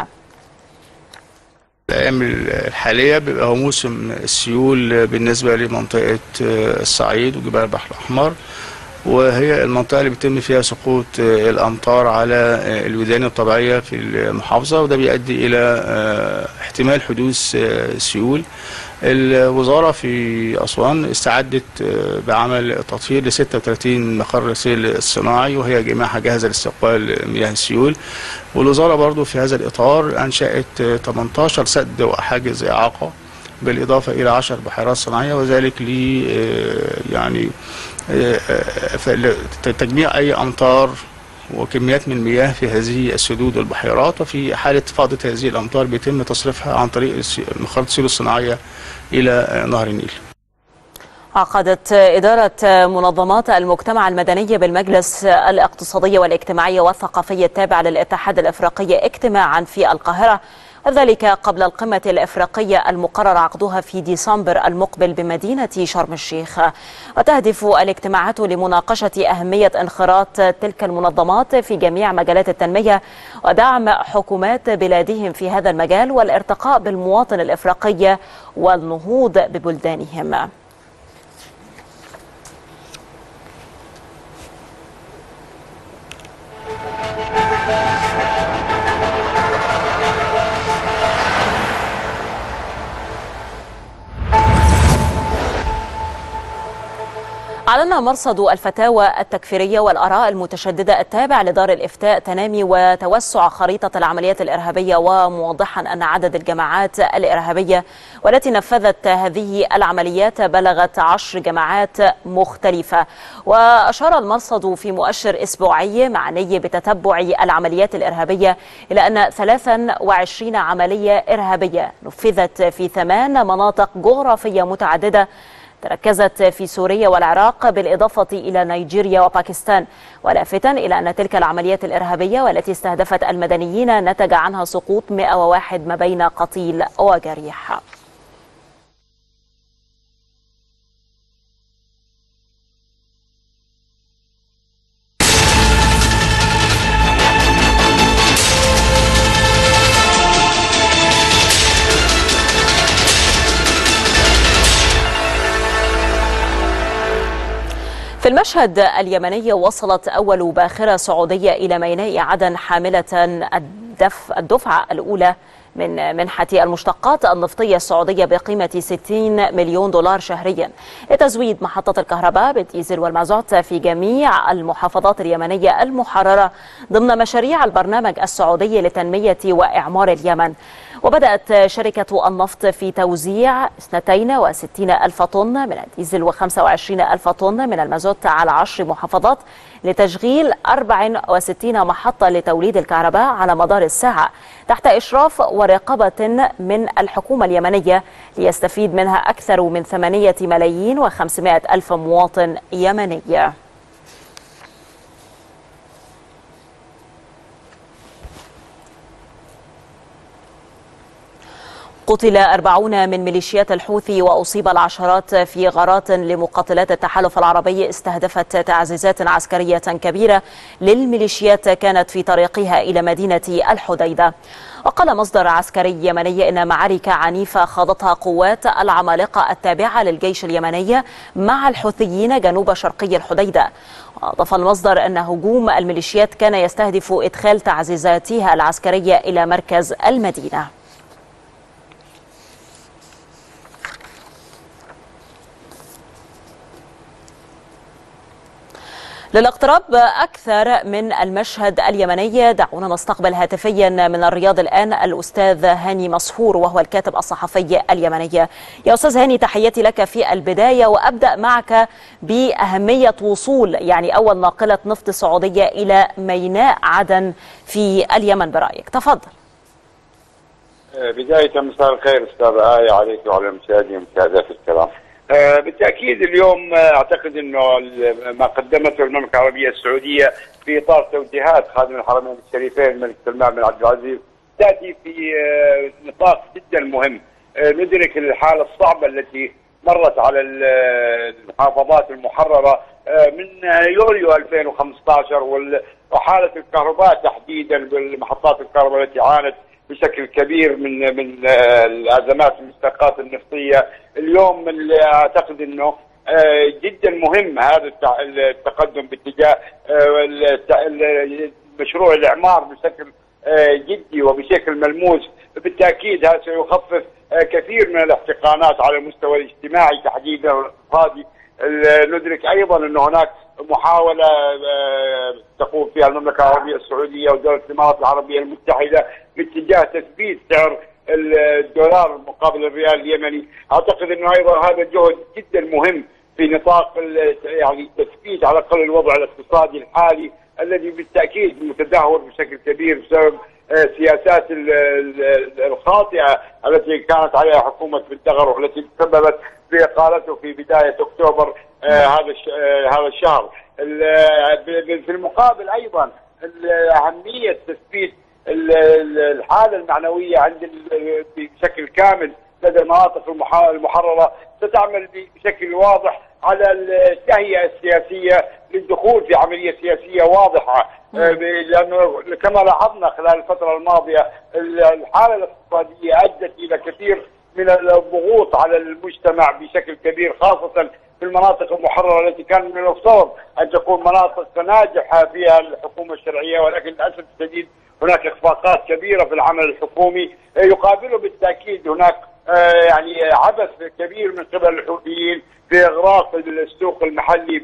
الأيام الحالية بيبقى هو موسم السيول بالنسبة لمنطقة الصعيد وجبال البحر الأحمر، وهي المنطقة اللي بيتم فيها سقوط الأمطار على الوديان الطبيعية في المحافظة، وده بيؤدي إلى احتمال حدوث سيول. الوزارة في أسوان استعدت بعمل تطهير ل ستة وثلاثين مخر سيل الصناعي وهي جميعها جاهزة لاستقبال مياه السيول. والوزارة برضو في هذا الإطار أنشأت ثمانية عشر سد وحاجز إعاقة بالإضافة إلى عشر بحيرات صناعية، وذلك ل يعني تجميع أي أمطار وكميات من المياه في هذه السدود والبحيرات، وفي حالة فاضت هذه الأمطار بيتم تصريفها عن طريق مخارج السيول الصناعية إلى نهر النيل. عقدت إدارة منظمات المجتمع المدني بالمجلس الاقتصادي والاجتماعي والثقافي التابع للاتحاد الإفريقي اجتماعا في القاهرة، وذلك قبل القمة الإفريقية المقرر عقدها في ديسمبر المقبل بمدينة شرم الشيخ. وتهدف الاجتماعات لمناقشة أهمية انخراط تلك المنظمات في جميع مجالات التنمية ودعم حكومات بلادهم في هذا المجال والارتقاء بالمواطن الإفريقي والنهوض ببلدانهم. أعلن مرصد الفتاوى التكفيرية والآراء المتشددة التابع لدار الإفتاء تنامي وتوسع خريطة العمليات الإرهابية، وموضحا أن عدد الجماعات الإرهابية والتي نفذت هذه العمليات بلغت عشر جماعات مختلفة. وأشار المرصد في مؤشر أسبوعي معني بتتبع العمليات الإرهابية إلى أن ثلاث وعشرين عملية إرهابية نفذت في ثمان مناطق جغرافية متعددة تركزت في سوريا والعراق بالإضافة إلى نيجيريا وباكستان، ولافتا إلى أن تلك العمليات الإرهابية والتي استهدفت المدنيين نتج عنها سقوط مئة وواحد ما بين قتيل وجريح. في المشهد اليمني وصلت أول باخرة سعودية إلى ميناء عدن حاملة الدف الدفعة الأولى من منحة المشتقات النفطية السعودية بقيمة ستين مليون دولار شهريا لتزويد محطات الكهرباء بالديزل والمازوت في جميع المحافظات اليمنية المحررة ضمن مشاريع البرنامج السعودي لتنمية وإعمار اليمن. وبدأت شركة النفط في توزيع اثنين وستين ألف طن من الديزل وخمسة وعشرين ألف طن من المازوت على عشر محافظات لتشغيل أربع وستين محطة لتوليد الكهرباء على مدار الساعة تحت إشراف رقابة من الحكومة اليمنية ليستفيد منها أكثر من ثمانية ملايين وخمسمائة ألف مواطن يمني. قتل أربعون من ميليشيات الحوثي وأصيب العشرات في غارات لمقاتلات التحالف العربي استهدفت تعزيزات عسكرية كبيرة للميليشيات كانت في طريقها إلى مدينة الحديدة. وقال مصدر عسكري يمني إن معارك عنيفة خاضتها قوات العمالقة التابعة للجيش اليمني مع الحوثيين جنوب شرقي الحديدة. وأضاف المصدر أن هجوم الميليشيات كان يستهدف إدخال تعزيزاتها العسكرية إلى مركز المدينة. للاقتراب أكثر من المشهد اليمني دعونا نستقبل هاتفيا من الرياض الآن الأستاذ هاني مسحور وهو الكاتب الصحفي اليمني. يا أستاذ هاني، تحياتي لك في البداية، وأبدأ معك بأهمية وصول يعني أول ناقلة نفط سعودية إلى ميناء عدن في اليمن برأيك. تفضل. بداية مساء الخير أستاذ آية عليك وعلى المشاهدين والمشاهدات الكرام. آه بالتأكيد اليوم آه أعتقد أنه ما قدمته المملكة العربية السعودية في إطار توجيهات خادم الحرمين الشريفين الملك سلمان بن عبد العزيز تأتي في آه نطاق جدا مهم. آه ندرك الحالة الصعبة التي مرت على المحافظات المحررة آه من يوليو ألفين وخمسة عشر، وحالة الكهرباء تحديدا بالمحطات الكهرباء التي عانت بشكل كبير من من الازمات المشتقات النفطيه. اليوم اللي اعتقد انه جدا مهم هذا التقدم باتجاه مشروع الاعمار بشكل جدي وبشكل ملموس. بالتاكيد هذا سيخفف كثير من الاحتقانات على المستوى الاجتماعي تحديدا والاقتصادي. ندرك ايضا انه هناك محاوله تقوم فيها المملكه العربيه السعوديه ودوله الامارات العربيه المتحده باتجاه تثبيت سعر الدولار مقابل الريال اليمني. اعتقد انه ايضا هذا جهد جدا مهم في نطاق يعني تثبيت على الاقل الوضع الاقتصادي الحالي الذي بالتاكيد متدهور بشكل كبير بسبب السياسات الخاطئه التي كانت عليها حكومه بالدغر والتي تسببت باقالته في بدايه اكتوبر هذا هذا الشهر. في المقابل ايضا اهميه تثبيت الحاله المعنويه عند بشكل كامل لدى المناطق المحرره ستعمل بشكل واضح على التهيئه السياسيه للدخول في عمليه سياسيه واضحه، لانه كما لاحظنا خلال الفتره الماضيه الحاله الاقتصاديه ادت الى كثير من الضغوط على المجتمع بشكل كبير، خاصه في المناطق المحرره التي كان من المفترض ان تكون مناطق ناجحه فيها الحكومه الشرعيه، ولكن للاسف الشديد هناك اخفاقات كبيره في العمل الحكومي. يقابله بالتاكيد هناك يعني عبث كبير من قبل الحوثيين في اغراق السوق المحلي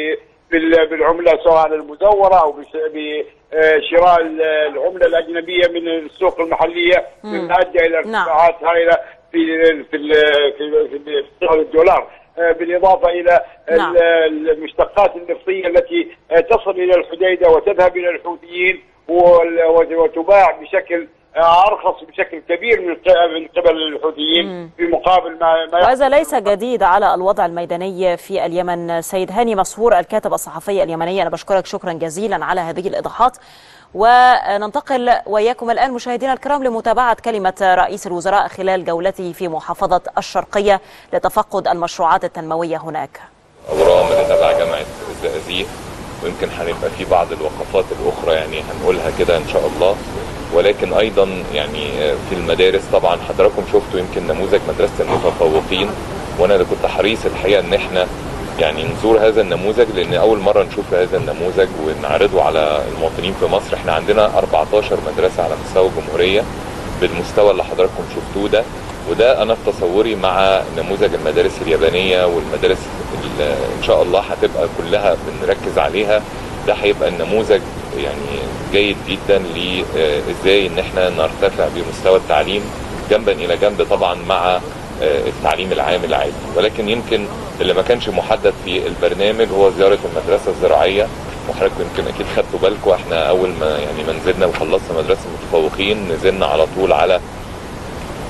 بالعمله سواء المزوره او بشراء العمله الاجنبيه من السوق المحليه، مما ادى الى ارتفاعات هائله في في في سعر الدولار، بالاضافه الى نعم. المشتقات النفطيه التي تصل الى الحديده وتذهب الى الحوثيين وتباع بشكل ارخص بشكل كبير من من قبل الحوثيين في مقابل ما, ما وهذا ليس جديد على الوضع الميداني في اليمن. سيد هاني مسحور الكاتب الصحفي اليمني، انا بشكرك شكرا جزيلا على هذه الايضاحات. وننتقل وإياكم الآن مشاهدينا الكرام لمتابعة كلمة رئيس الوزراء خلال جولته في محافظة الشرقية لتفقد المشروعات التنموية هناك. أوراق من تبع جامعة الزقازيق، ويمكن هنبقى في بعض الوقفات الأخرى يعني هنقولها كده إن شاء الله، ولكن أيضا يعني في المدارس طبعا حضراتكم شفتوا يمكن نموذج مدرسة المتفوقين، وأنا اللي كنت حريص الحقيقة إن إحنا يعني نزور هذا النموذج، لان اول مره نشوف هذا النموذج ونعرضه على المواطنين في مصر. احنا عندنا أربعتاشر مدرسه على مستوى الجمهوريه بالمستوى اللي حضراتكم شفتوه ده، وده انا في تصوري مع نموذج المدارس اليابانيه والمدارس اللي ان شاء الله هتبقى كلها بنركز عليها. ده هيبقى النموذج يعني جيد جدا لازاي ان احنا نرتفع بمستوى التعليم جنبا الى جنب طبعا مع التعليم العام العادي. ولكن يمكن اللي ما كانش محدد في البرنامج هو زياره المدرسه الزراعيه، وحضراتكم يمكن اكيد خدتوا بالكم احنا اول ما يعني ما نزلنا وخلصنا مدرسه المتفوقين نزلنا على طول على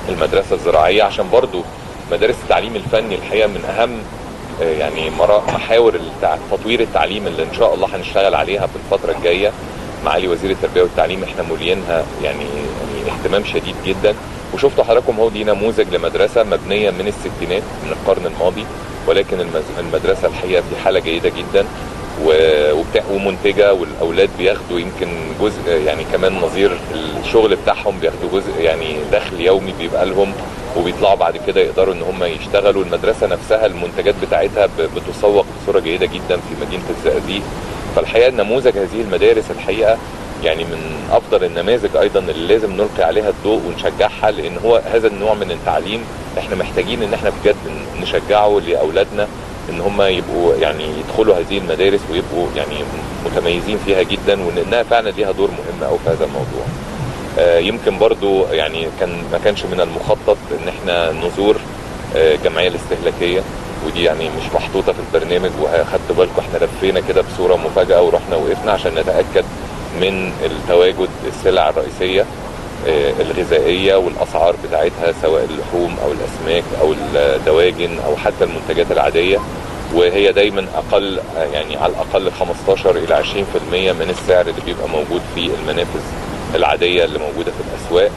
المدرسه الزراعيه، عشان برضو مدارس التعليم الفني الحقيقه من اهم يعني محاور تطوير التعليم اللي ان شاء الله هنشتغل عليها في الفتره الجايه. معالي وزير التربيه والتعليم احنا مولينها يعني, يعني اهتمام شديد جدا. وشفتوا حضراتكم هو دي نموذج لمدرسه مبنيه من الستينات من القرن الماضي، ولكن المدرسه الحقيقه في حاله جيده جدا ومنتجه، والاولاد بياخدوا يمكن جزء يعني كمان نظير الشغل بتاعهم، بياخدوا جزء يعني دخل يومي بيبقى لهم، وبيطلعوا بعد كده يقدروا ان هم يشتغلوا. المدرسه نفسها المنتجات بتاعتها بتسوق بصوره جيده جدا في مدينه الزقازيق. فالحقيقه نموذج هذه المدارس الحقيقه يعني من افضل النماذج ايضا اللي لازم نلقي عليها الضوء ونشجعها، لان هو هذا النوع من التعليم احنا محتاجين ان احنا بجد نشجعه لاولادنا ان هم يبقوا يعني يدخلوا هذه المدارس ويبقوا يعني متميزين فيها جدا، وانها فعلا ليها دور مهم قوي في هذا الموضوع. آه يمكن برضو يعني كان ما كانش من المخطط ان احنا نزور آه الجمعيه الاستهلاكيه، ودي يعني مش محطوطه في البرنامج، واخدت بالكم احنا لفينا كده بصوره مفاجاه ورحنا وقفنا عشان نتاكد من التواجد السلع الرئيسيه آه الغذائيه والاسعار بتاعتها، سواء اللحوم او الاسماك او الدواجن او حتى المنتجات العاديه، وهي دايما اقل يعني على الاقل خمستاشر الى عشرين بالمية من السعر اللي بيبقى موجود في المنافذ العاديه اللي موجوده في الاسواق،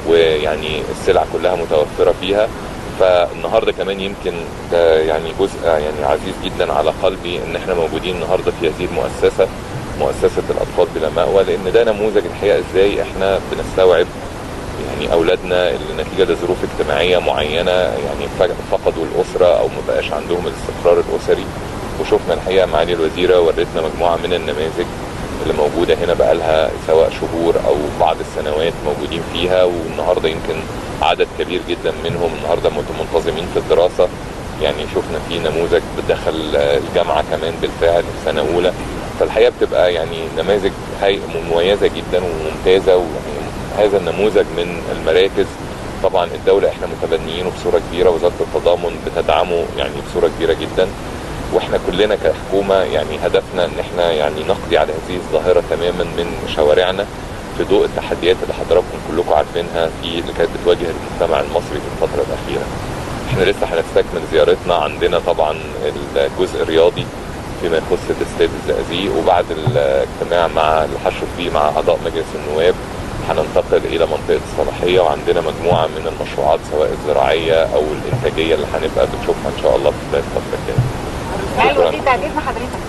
ويعني السلع كلها متوفره فيها. فالنهارده كمان يمكن ده يعني جزء يعني عزيز جدا على قلبي ان احنا موجودين النهارده في هذه المؤسسه، مؤسسه الاطفال بلا مأوى، لان ده نموذج الحقيقه ازاي احنا بنستوعب يعني اولادنا اللي نتيجه لظروف اجتماعيه معينه يعني فقدوا الاسره او ما بقاش عندهم الاستقرار الاسري. وشفنا الحقيقه معالي الوزيره ورتنا مجموعه من النماذج اللي موجوده هنا بقى لها سواء شهور او بعض السنوات موجودين فيها، والنهارده يمكن عدد كبير جدا منهم النهارده منتظمين في الدراسه. يعني شفنا في نموذج بدخل الجامعه كمان بالفعل في سنه اولى. فالحقيقه بتبقى يعني نماذج مميزه جدا وممتازه، ويعني هذا النموذج من المراكز طبعا الدوله احنا متبنيينه بصوره كبيره، وزاره التضامن بتدعمه يعني بصوره كبيره جدا، واحنا كلنا كحكومه يعني هدفنا ان احنا يعني نقضي على هذه الظاهره تماما من شوارعنا في ضوء التحديات اللي حضراتكم كلكم عارفينها في اللي كانت بتواجه المجتمع المصري في الفتره الاخيره. احنا لسه هنستكمل زيارتنا، عندنا طبعا الجزء الرياضي فيما يخص الاستاد الزقازيق، وبعد الاجتماع مع اللي هشرف فيه مع اعضاء مجلس النواب هننتقل الى منطقه الصلاحيه، وعندنا مجموعه من المشروعات سواء الزراعيه او الانتاجيه اللي هنبقى بنشوفها ان شاء الله في الفتره الجايه. حلو دي تعجبنا حضرتك.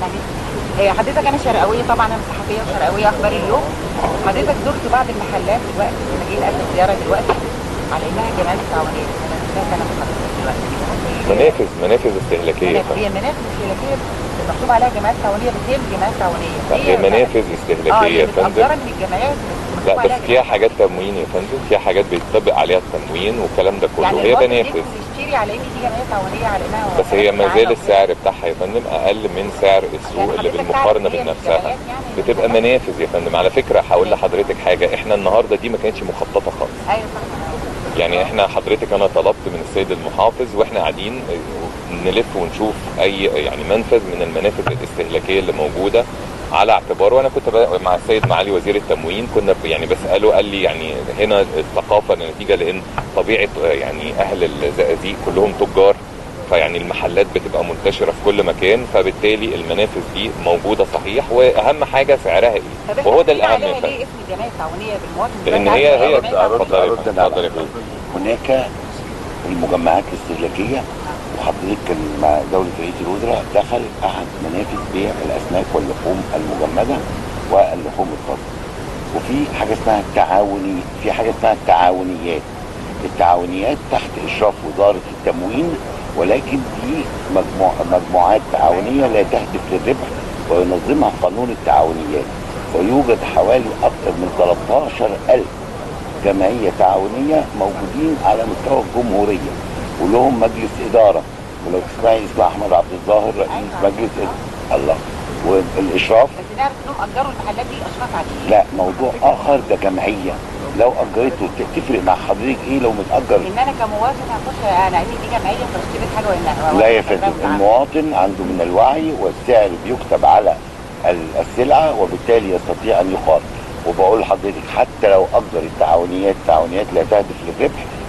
حضرتك انا شرقاويه طبعا، انا صحفيه وشرقاويه اخبار اليوم. حضرتك زرت بعض المحلات دلوقتي، انا جاي قبل الزياره دلوقتي على انها جمعيات تعاونيه. انا سمعت انا من حضرتك دلوقتي منافذ منافذ استهلاكيه. هي منافذ استهلاكيه مكتوب عليها جمعيات تعاونيه، بس هي جمعيات تعاونيه. هي منافذ استهلاكيه يا فندم. اه من الجمعيات. لا بس فيها حاجات تموين يا فندم، فيها حاجات بيطبق عليها التموين والكلام ده كله. يعني هي منافذ يشتري على ان دي جمعيه تعاونيه على انها، بس هي ما زال السعر بتاعها يا فندم اقل من سعر السوق اللي بالمقارنه بنفسها. يعني بتبقى منافذ يا فندم. على فكره هقول لحضرتك حاجه، احنا النهارده دي ما كانتش مخططه خالص. ايوه صح. يعني احنا حضرتك انا طلبت من السيد المحافظ واحنا قاعدين نلف ونشوف اي يعني منفذ من المنافذ الاستهلاكيه اللي موجوده، على اعتبار وانا كنت مع السيد معالي وزير التموين كنا يعني بساله، قال لي يعني هنا الثقافه نتيجه لان طبيعه يعني اهل الزقازيق كلهم تجار، فيعني المحلات بتبقى منتشره في كل مكان، فبالتالي المنافذ دي موجوده صحيح، واهم حاجه سعرها ايه، وهو ده الاهم. ليه اسم الجمعيه التعاونيه بالمواطن؟ لان هي هي اتفضلي. هناك المجمعات الاستهلاكيه، وحضرتك كان مع دوله رئيس الوزراء دخل احد منافذ بيع الاسماك واللحوم المجمده واللحوم الطازجه. وفي حاجه اسمها التعاوني، في حاجه اسمها التعاونيات. التعاونيات تحت اشراف وزاره التموين، ولكن دي مجموع مجموعات تعاونيه لا تهدف للربح، وينظمها قانون التعاونيات. ويوجد حوالي اكثر من ثلاثة عشر ألف جمعيه تعاونيه موجودين على مستوى الجمهوريه، ولهم مجلس اداره. ولو تسمعي اسم احمد عبد الظاهر رئيس مجلس إدارة. الله. والاشراف بس نعرف انهم اجروا المحلات دي اشخاص عاديين. لا موضوع اخر، ده جمعيه. لو اجرته تفرق مع حضرتك ايه لو متاجر؟ ان انا كمواطن هخش انا عايزين دي جمعيه فاشتري حاجه ولا لا يا فندم، المواطن عنده من الوعي، والسعر بيكتب على السلعه وبالتالي يستطيع ان يقارن. وبقول لحضرتك حتى لو اجر التعاونيات، التعاونيات لا تهدف للربح،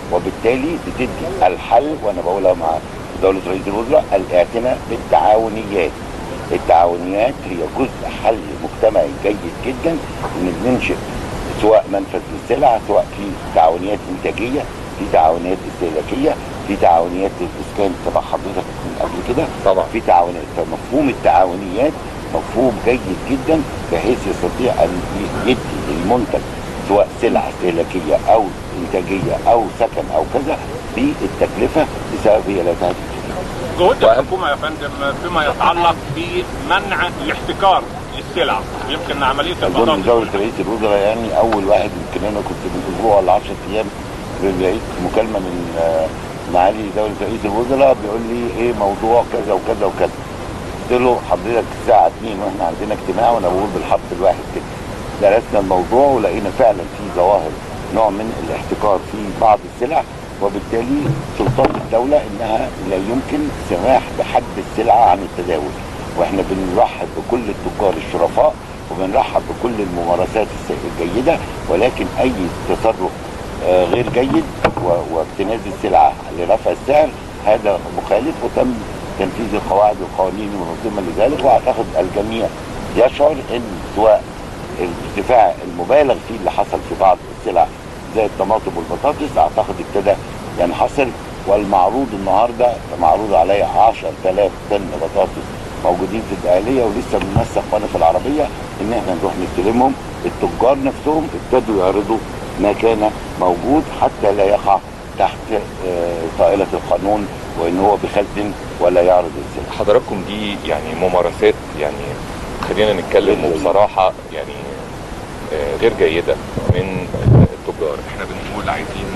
وبالتالي بتدي الحل، وانا بقولها مع دوله رئيس الوزراء، الاعتناء بالتعاونيات. التعاونيات هي جزء حل مجتمعي جيد جدا، ان بننشئ سواء منفذ للسلع، سواء في تعاونيات انتاجيه، في تعاونيات استهلاكيه، في تعاونيات الاسكان تبع حضرتك من قبل كده طبعا، في تعاونيات. فمفهوم التعاونيات مفهوم جيد جدا بحيث يستطيع ان يدي المنتج سواء سلعه استهلاكيه او انتاجيه او سكن او كذا بالتكلفه بسبب هي لا تهدف. جهود الحكومه يا فندم فيما يتعلق بمنع الاحتكار للسلع، يمكن عمليه البطاطس. اظن دوله رئيس الوزراء يعني اول واحد، يمكن انا كنت من اسبوع ولا عشرة ايام لقيت مكالمه من معالي دوله رئيس الوزراء بيقول لي ايه موضوع كذا وكذا وكذا. قلت له حضرتك الساعه اتنين واحنا عندنا اجتماع، وانا بقول بالحرف الواحد كده. درسنا الموضوع ولقينا فعلا في ظواهر نوع من الاحتكار في بعض السلع، وبالتالي سلطات الدوله انها لا يمكن سماح بحد السلعه عن التداول. واحنا بنرحب بكل التجار الشرفاء وبنرحب بكل الممارسات الجيده، ولكن اي تصرف غير جيد واجتناز السلعه لرفع السعر هذا مخالف، وتم تنفيذ القواعد والقوانين المنظمه لذلك. واعتقد الجميع يشعر ان سواء الارتفاع المبالغ فيه اللي حصل في بعض السلع زي الطماطم والبطاطس اعتقد ابتدى ينحصر، والمعروض النهارده معروض عليا عشرة آلاف طن بطاطس موجودين في الدقهليه، ولسه بننسق وانا في العربيه ان احنا نروح نستلمهم. التجار نفسهم ابتدوا يعرضوا ما كان موجود حتى لا يقع تحت طائله القانون وان هو بخلد ولا يعرض السلع. حضراتكم دي يعني ممارسات يعني خلينا نتكلم بصراحه يعني غير جيده من التجار. احنا بنقول عايزين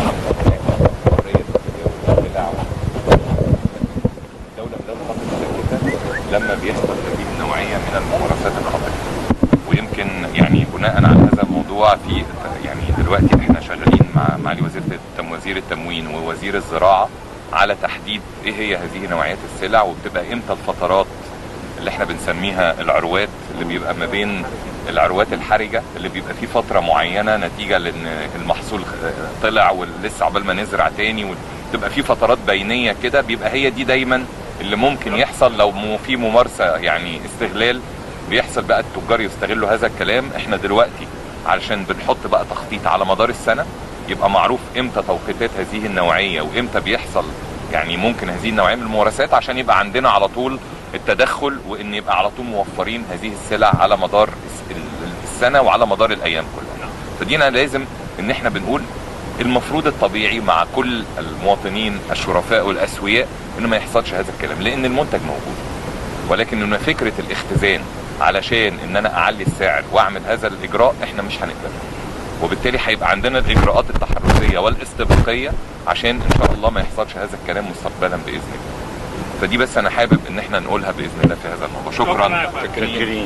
الدوله لا تخطط لما بيحصل هذه النوعيه من الممارسات الخاطئه. ويمكن يعني بناء على هذا الموضوع في يعني دلوقتي احنا شغالين مع معالي وزير وزير التموين ووزير الزراعه على تحديد ايه هي هذه نوعيات السلع، وبتبقى امتى الفترات اللي احنا بنسميها العروات، اللي بيبقى ما بين العروات الحرجه اللي بيبقى في فتره معينه نتيجه لان المحصول طلع ولسه عقبال ما نزرع تاني، وتبقى في فترات بينيه كده، بيبقى هي دي دايما اللي ممكن يحصل لو في ممارسه يعني استغلال بيحصل بقى التجار يستغلوا هذا الكلام. احنا دلوقتي علشان بنحط بقى تخطيط على مدار السنه يبقى معروف امتى توقيتات هذه النوعيه وامتى بيحصل يعني ممكن هذه النوعيه من الممارسات، عشان يبقى عندنا على طول التدخل وان يبقى على طول موفرين هذه السلع على مدار السنه وعلى مدار الايام كلها. فدينا لازم ان احنا بنقول المفروض الطبيعي مع كل المواطنين الشرفاء والاسوياء انه ما يحصلش هذا الكلام، لان المنتج موجود. ولكن انه فكره الاختزان علشان ان انا اعلي السعر واعمل هذا الاجراء احنا مش هنقبل، وبالتالي هيبقى عندنا الاجراءات التحرزيه والاستباقيه عشان ان شاء الله ما يحصلش هذا الكلام مستقبلا باذن الله. فدي بس انا حابب ان احنا نقولها باذن الله في هذا الموضوع. شكرا. شكرا.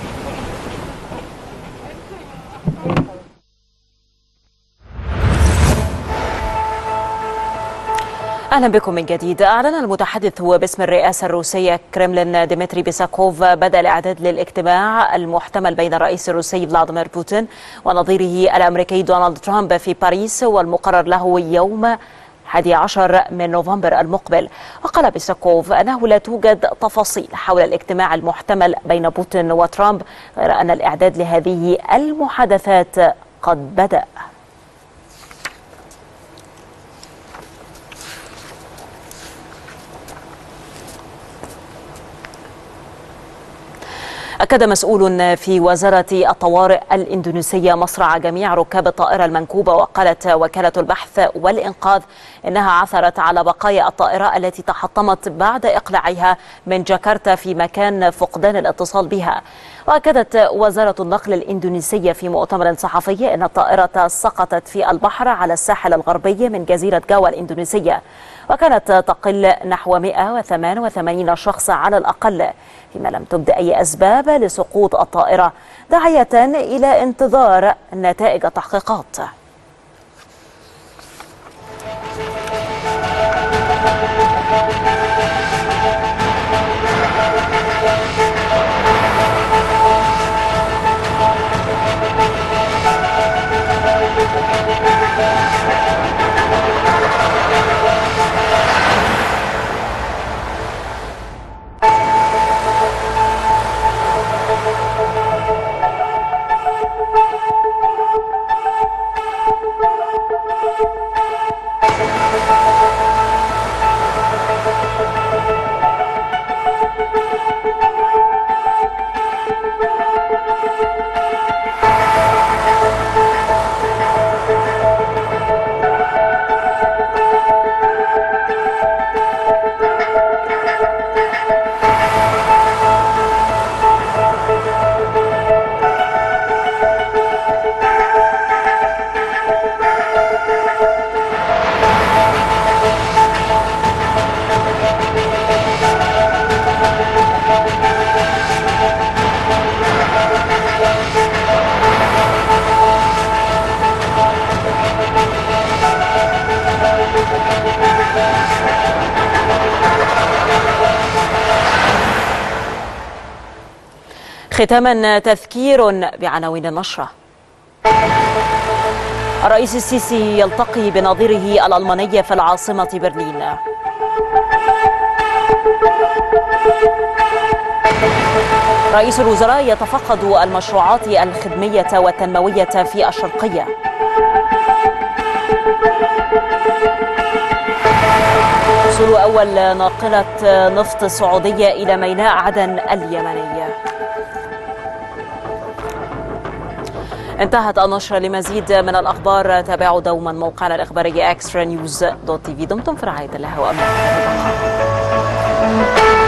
أهلا بكم من جديد. أعلن المتحدث باسم الرئاسة الروسية كريملين ديمتري بيسكوف بدء الإعداد للاجتماع المحتمل بين الرئيس الروسي فلاديمير بوتين ونظيره الأمريكي دونالد ترامب في باريس، والمقرر له يوم الحادي عشر من نوفمبر المقبل. وقال بيسكوف أنه لا توجد تفاصيل حول الاجتماع المحتمل بين بوتين وترامب، غير أن الإعداد لهذه المحادثات قد بدأ. أكد مسؤول في وزارة الطوارئ الإندونيسية مصرع جميع ركاب الطائرة المنكوبة. وقالت وكالة البحث والإنقاذ إنها عثرت على بقايا الطائرة التي تحطمت بعد إقلاعها من جاكرتا في مكان فقدان الاتصال بها. وأكدت وزارة النقل الإندونيسية في مؤتمر صحفي أن الطائرة سقطت في البحر على الساحل الغربي من جزيرة جاوا الإندونيسية، وكانت تقل نحو مئة وثمانية وثمانين شخص على الأقل، فيما لم تبدأ أي أسباب لسقوط الطائرة، داعية إلى انتظار نتائج التحقيقات. ختاما تذكير بعناوين النشرة. الرئيس السيسي يلتقي بنظيره الألماني في العاصمة برلين. رئيس الوزراء يتفقد المشروعات الخدمية والتنموية في الشرقية. وصول أول ناقلة نفط سعودية إلى ميناء عدن اليمنية. انتهت النشرة. لمزيد من الأخبار تابعوا دوما موقعنا الإخباري إكسترا نيوز دوت تي في. دمتم في رعاية الله وأمان.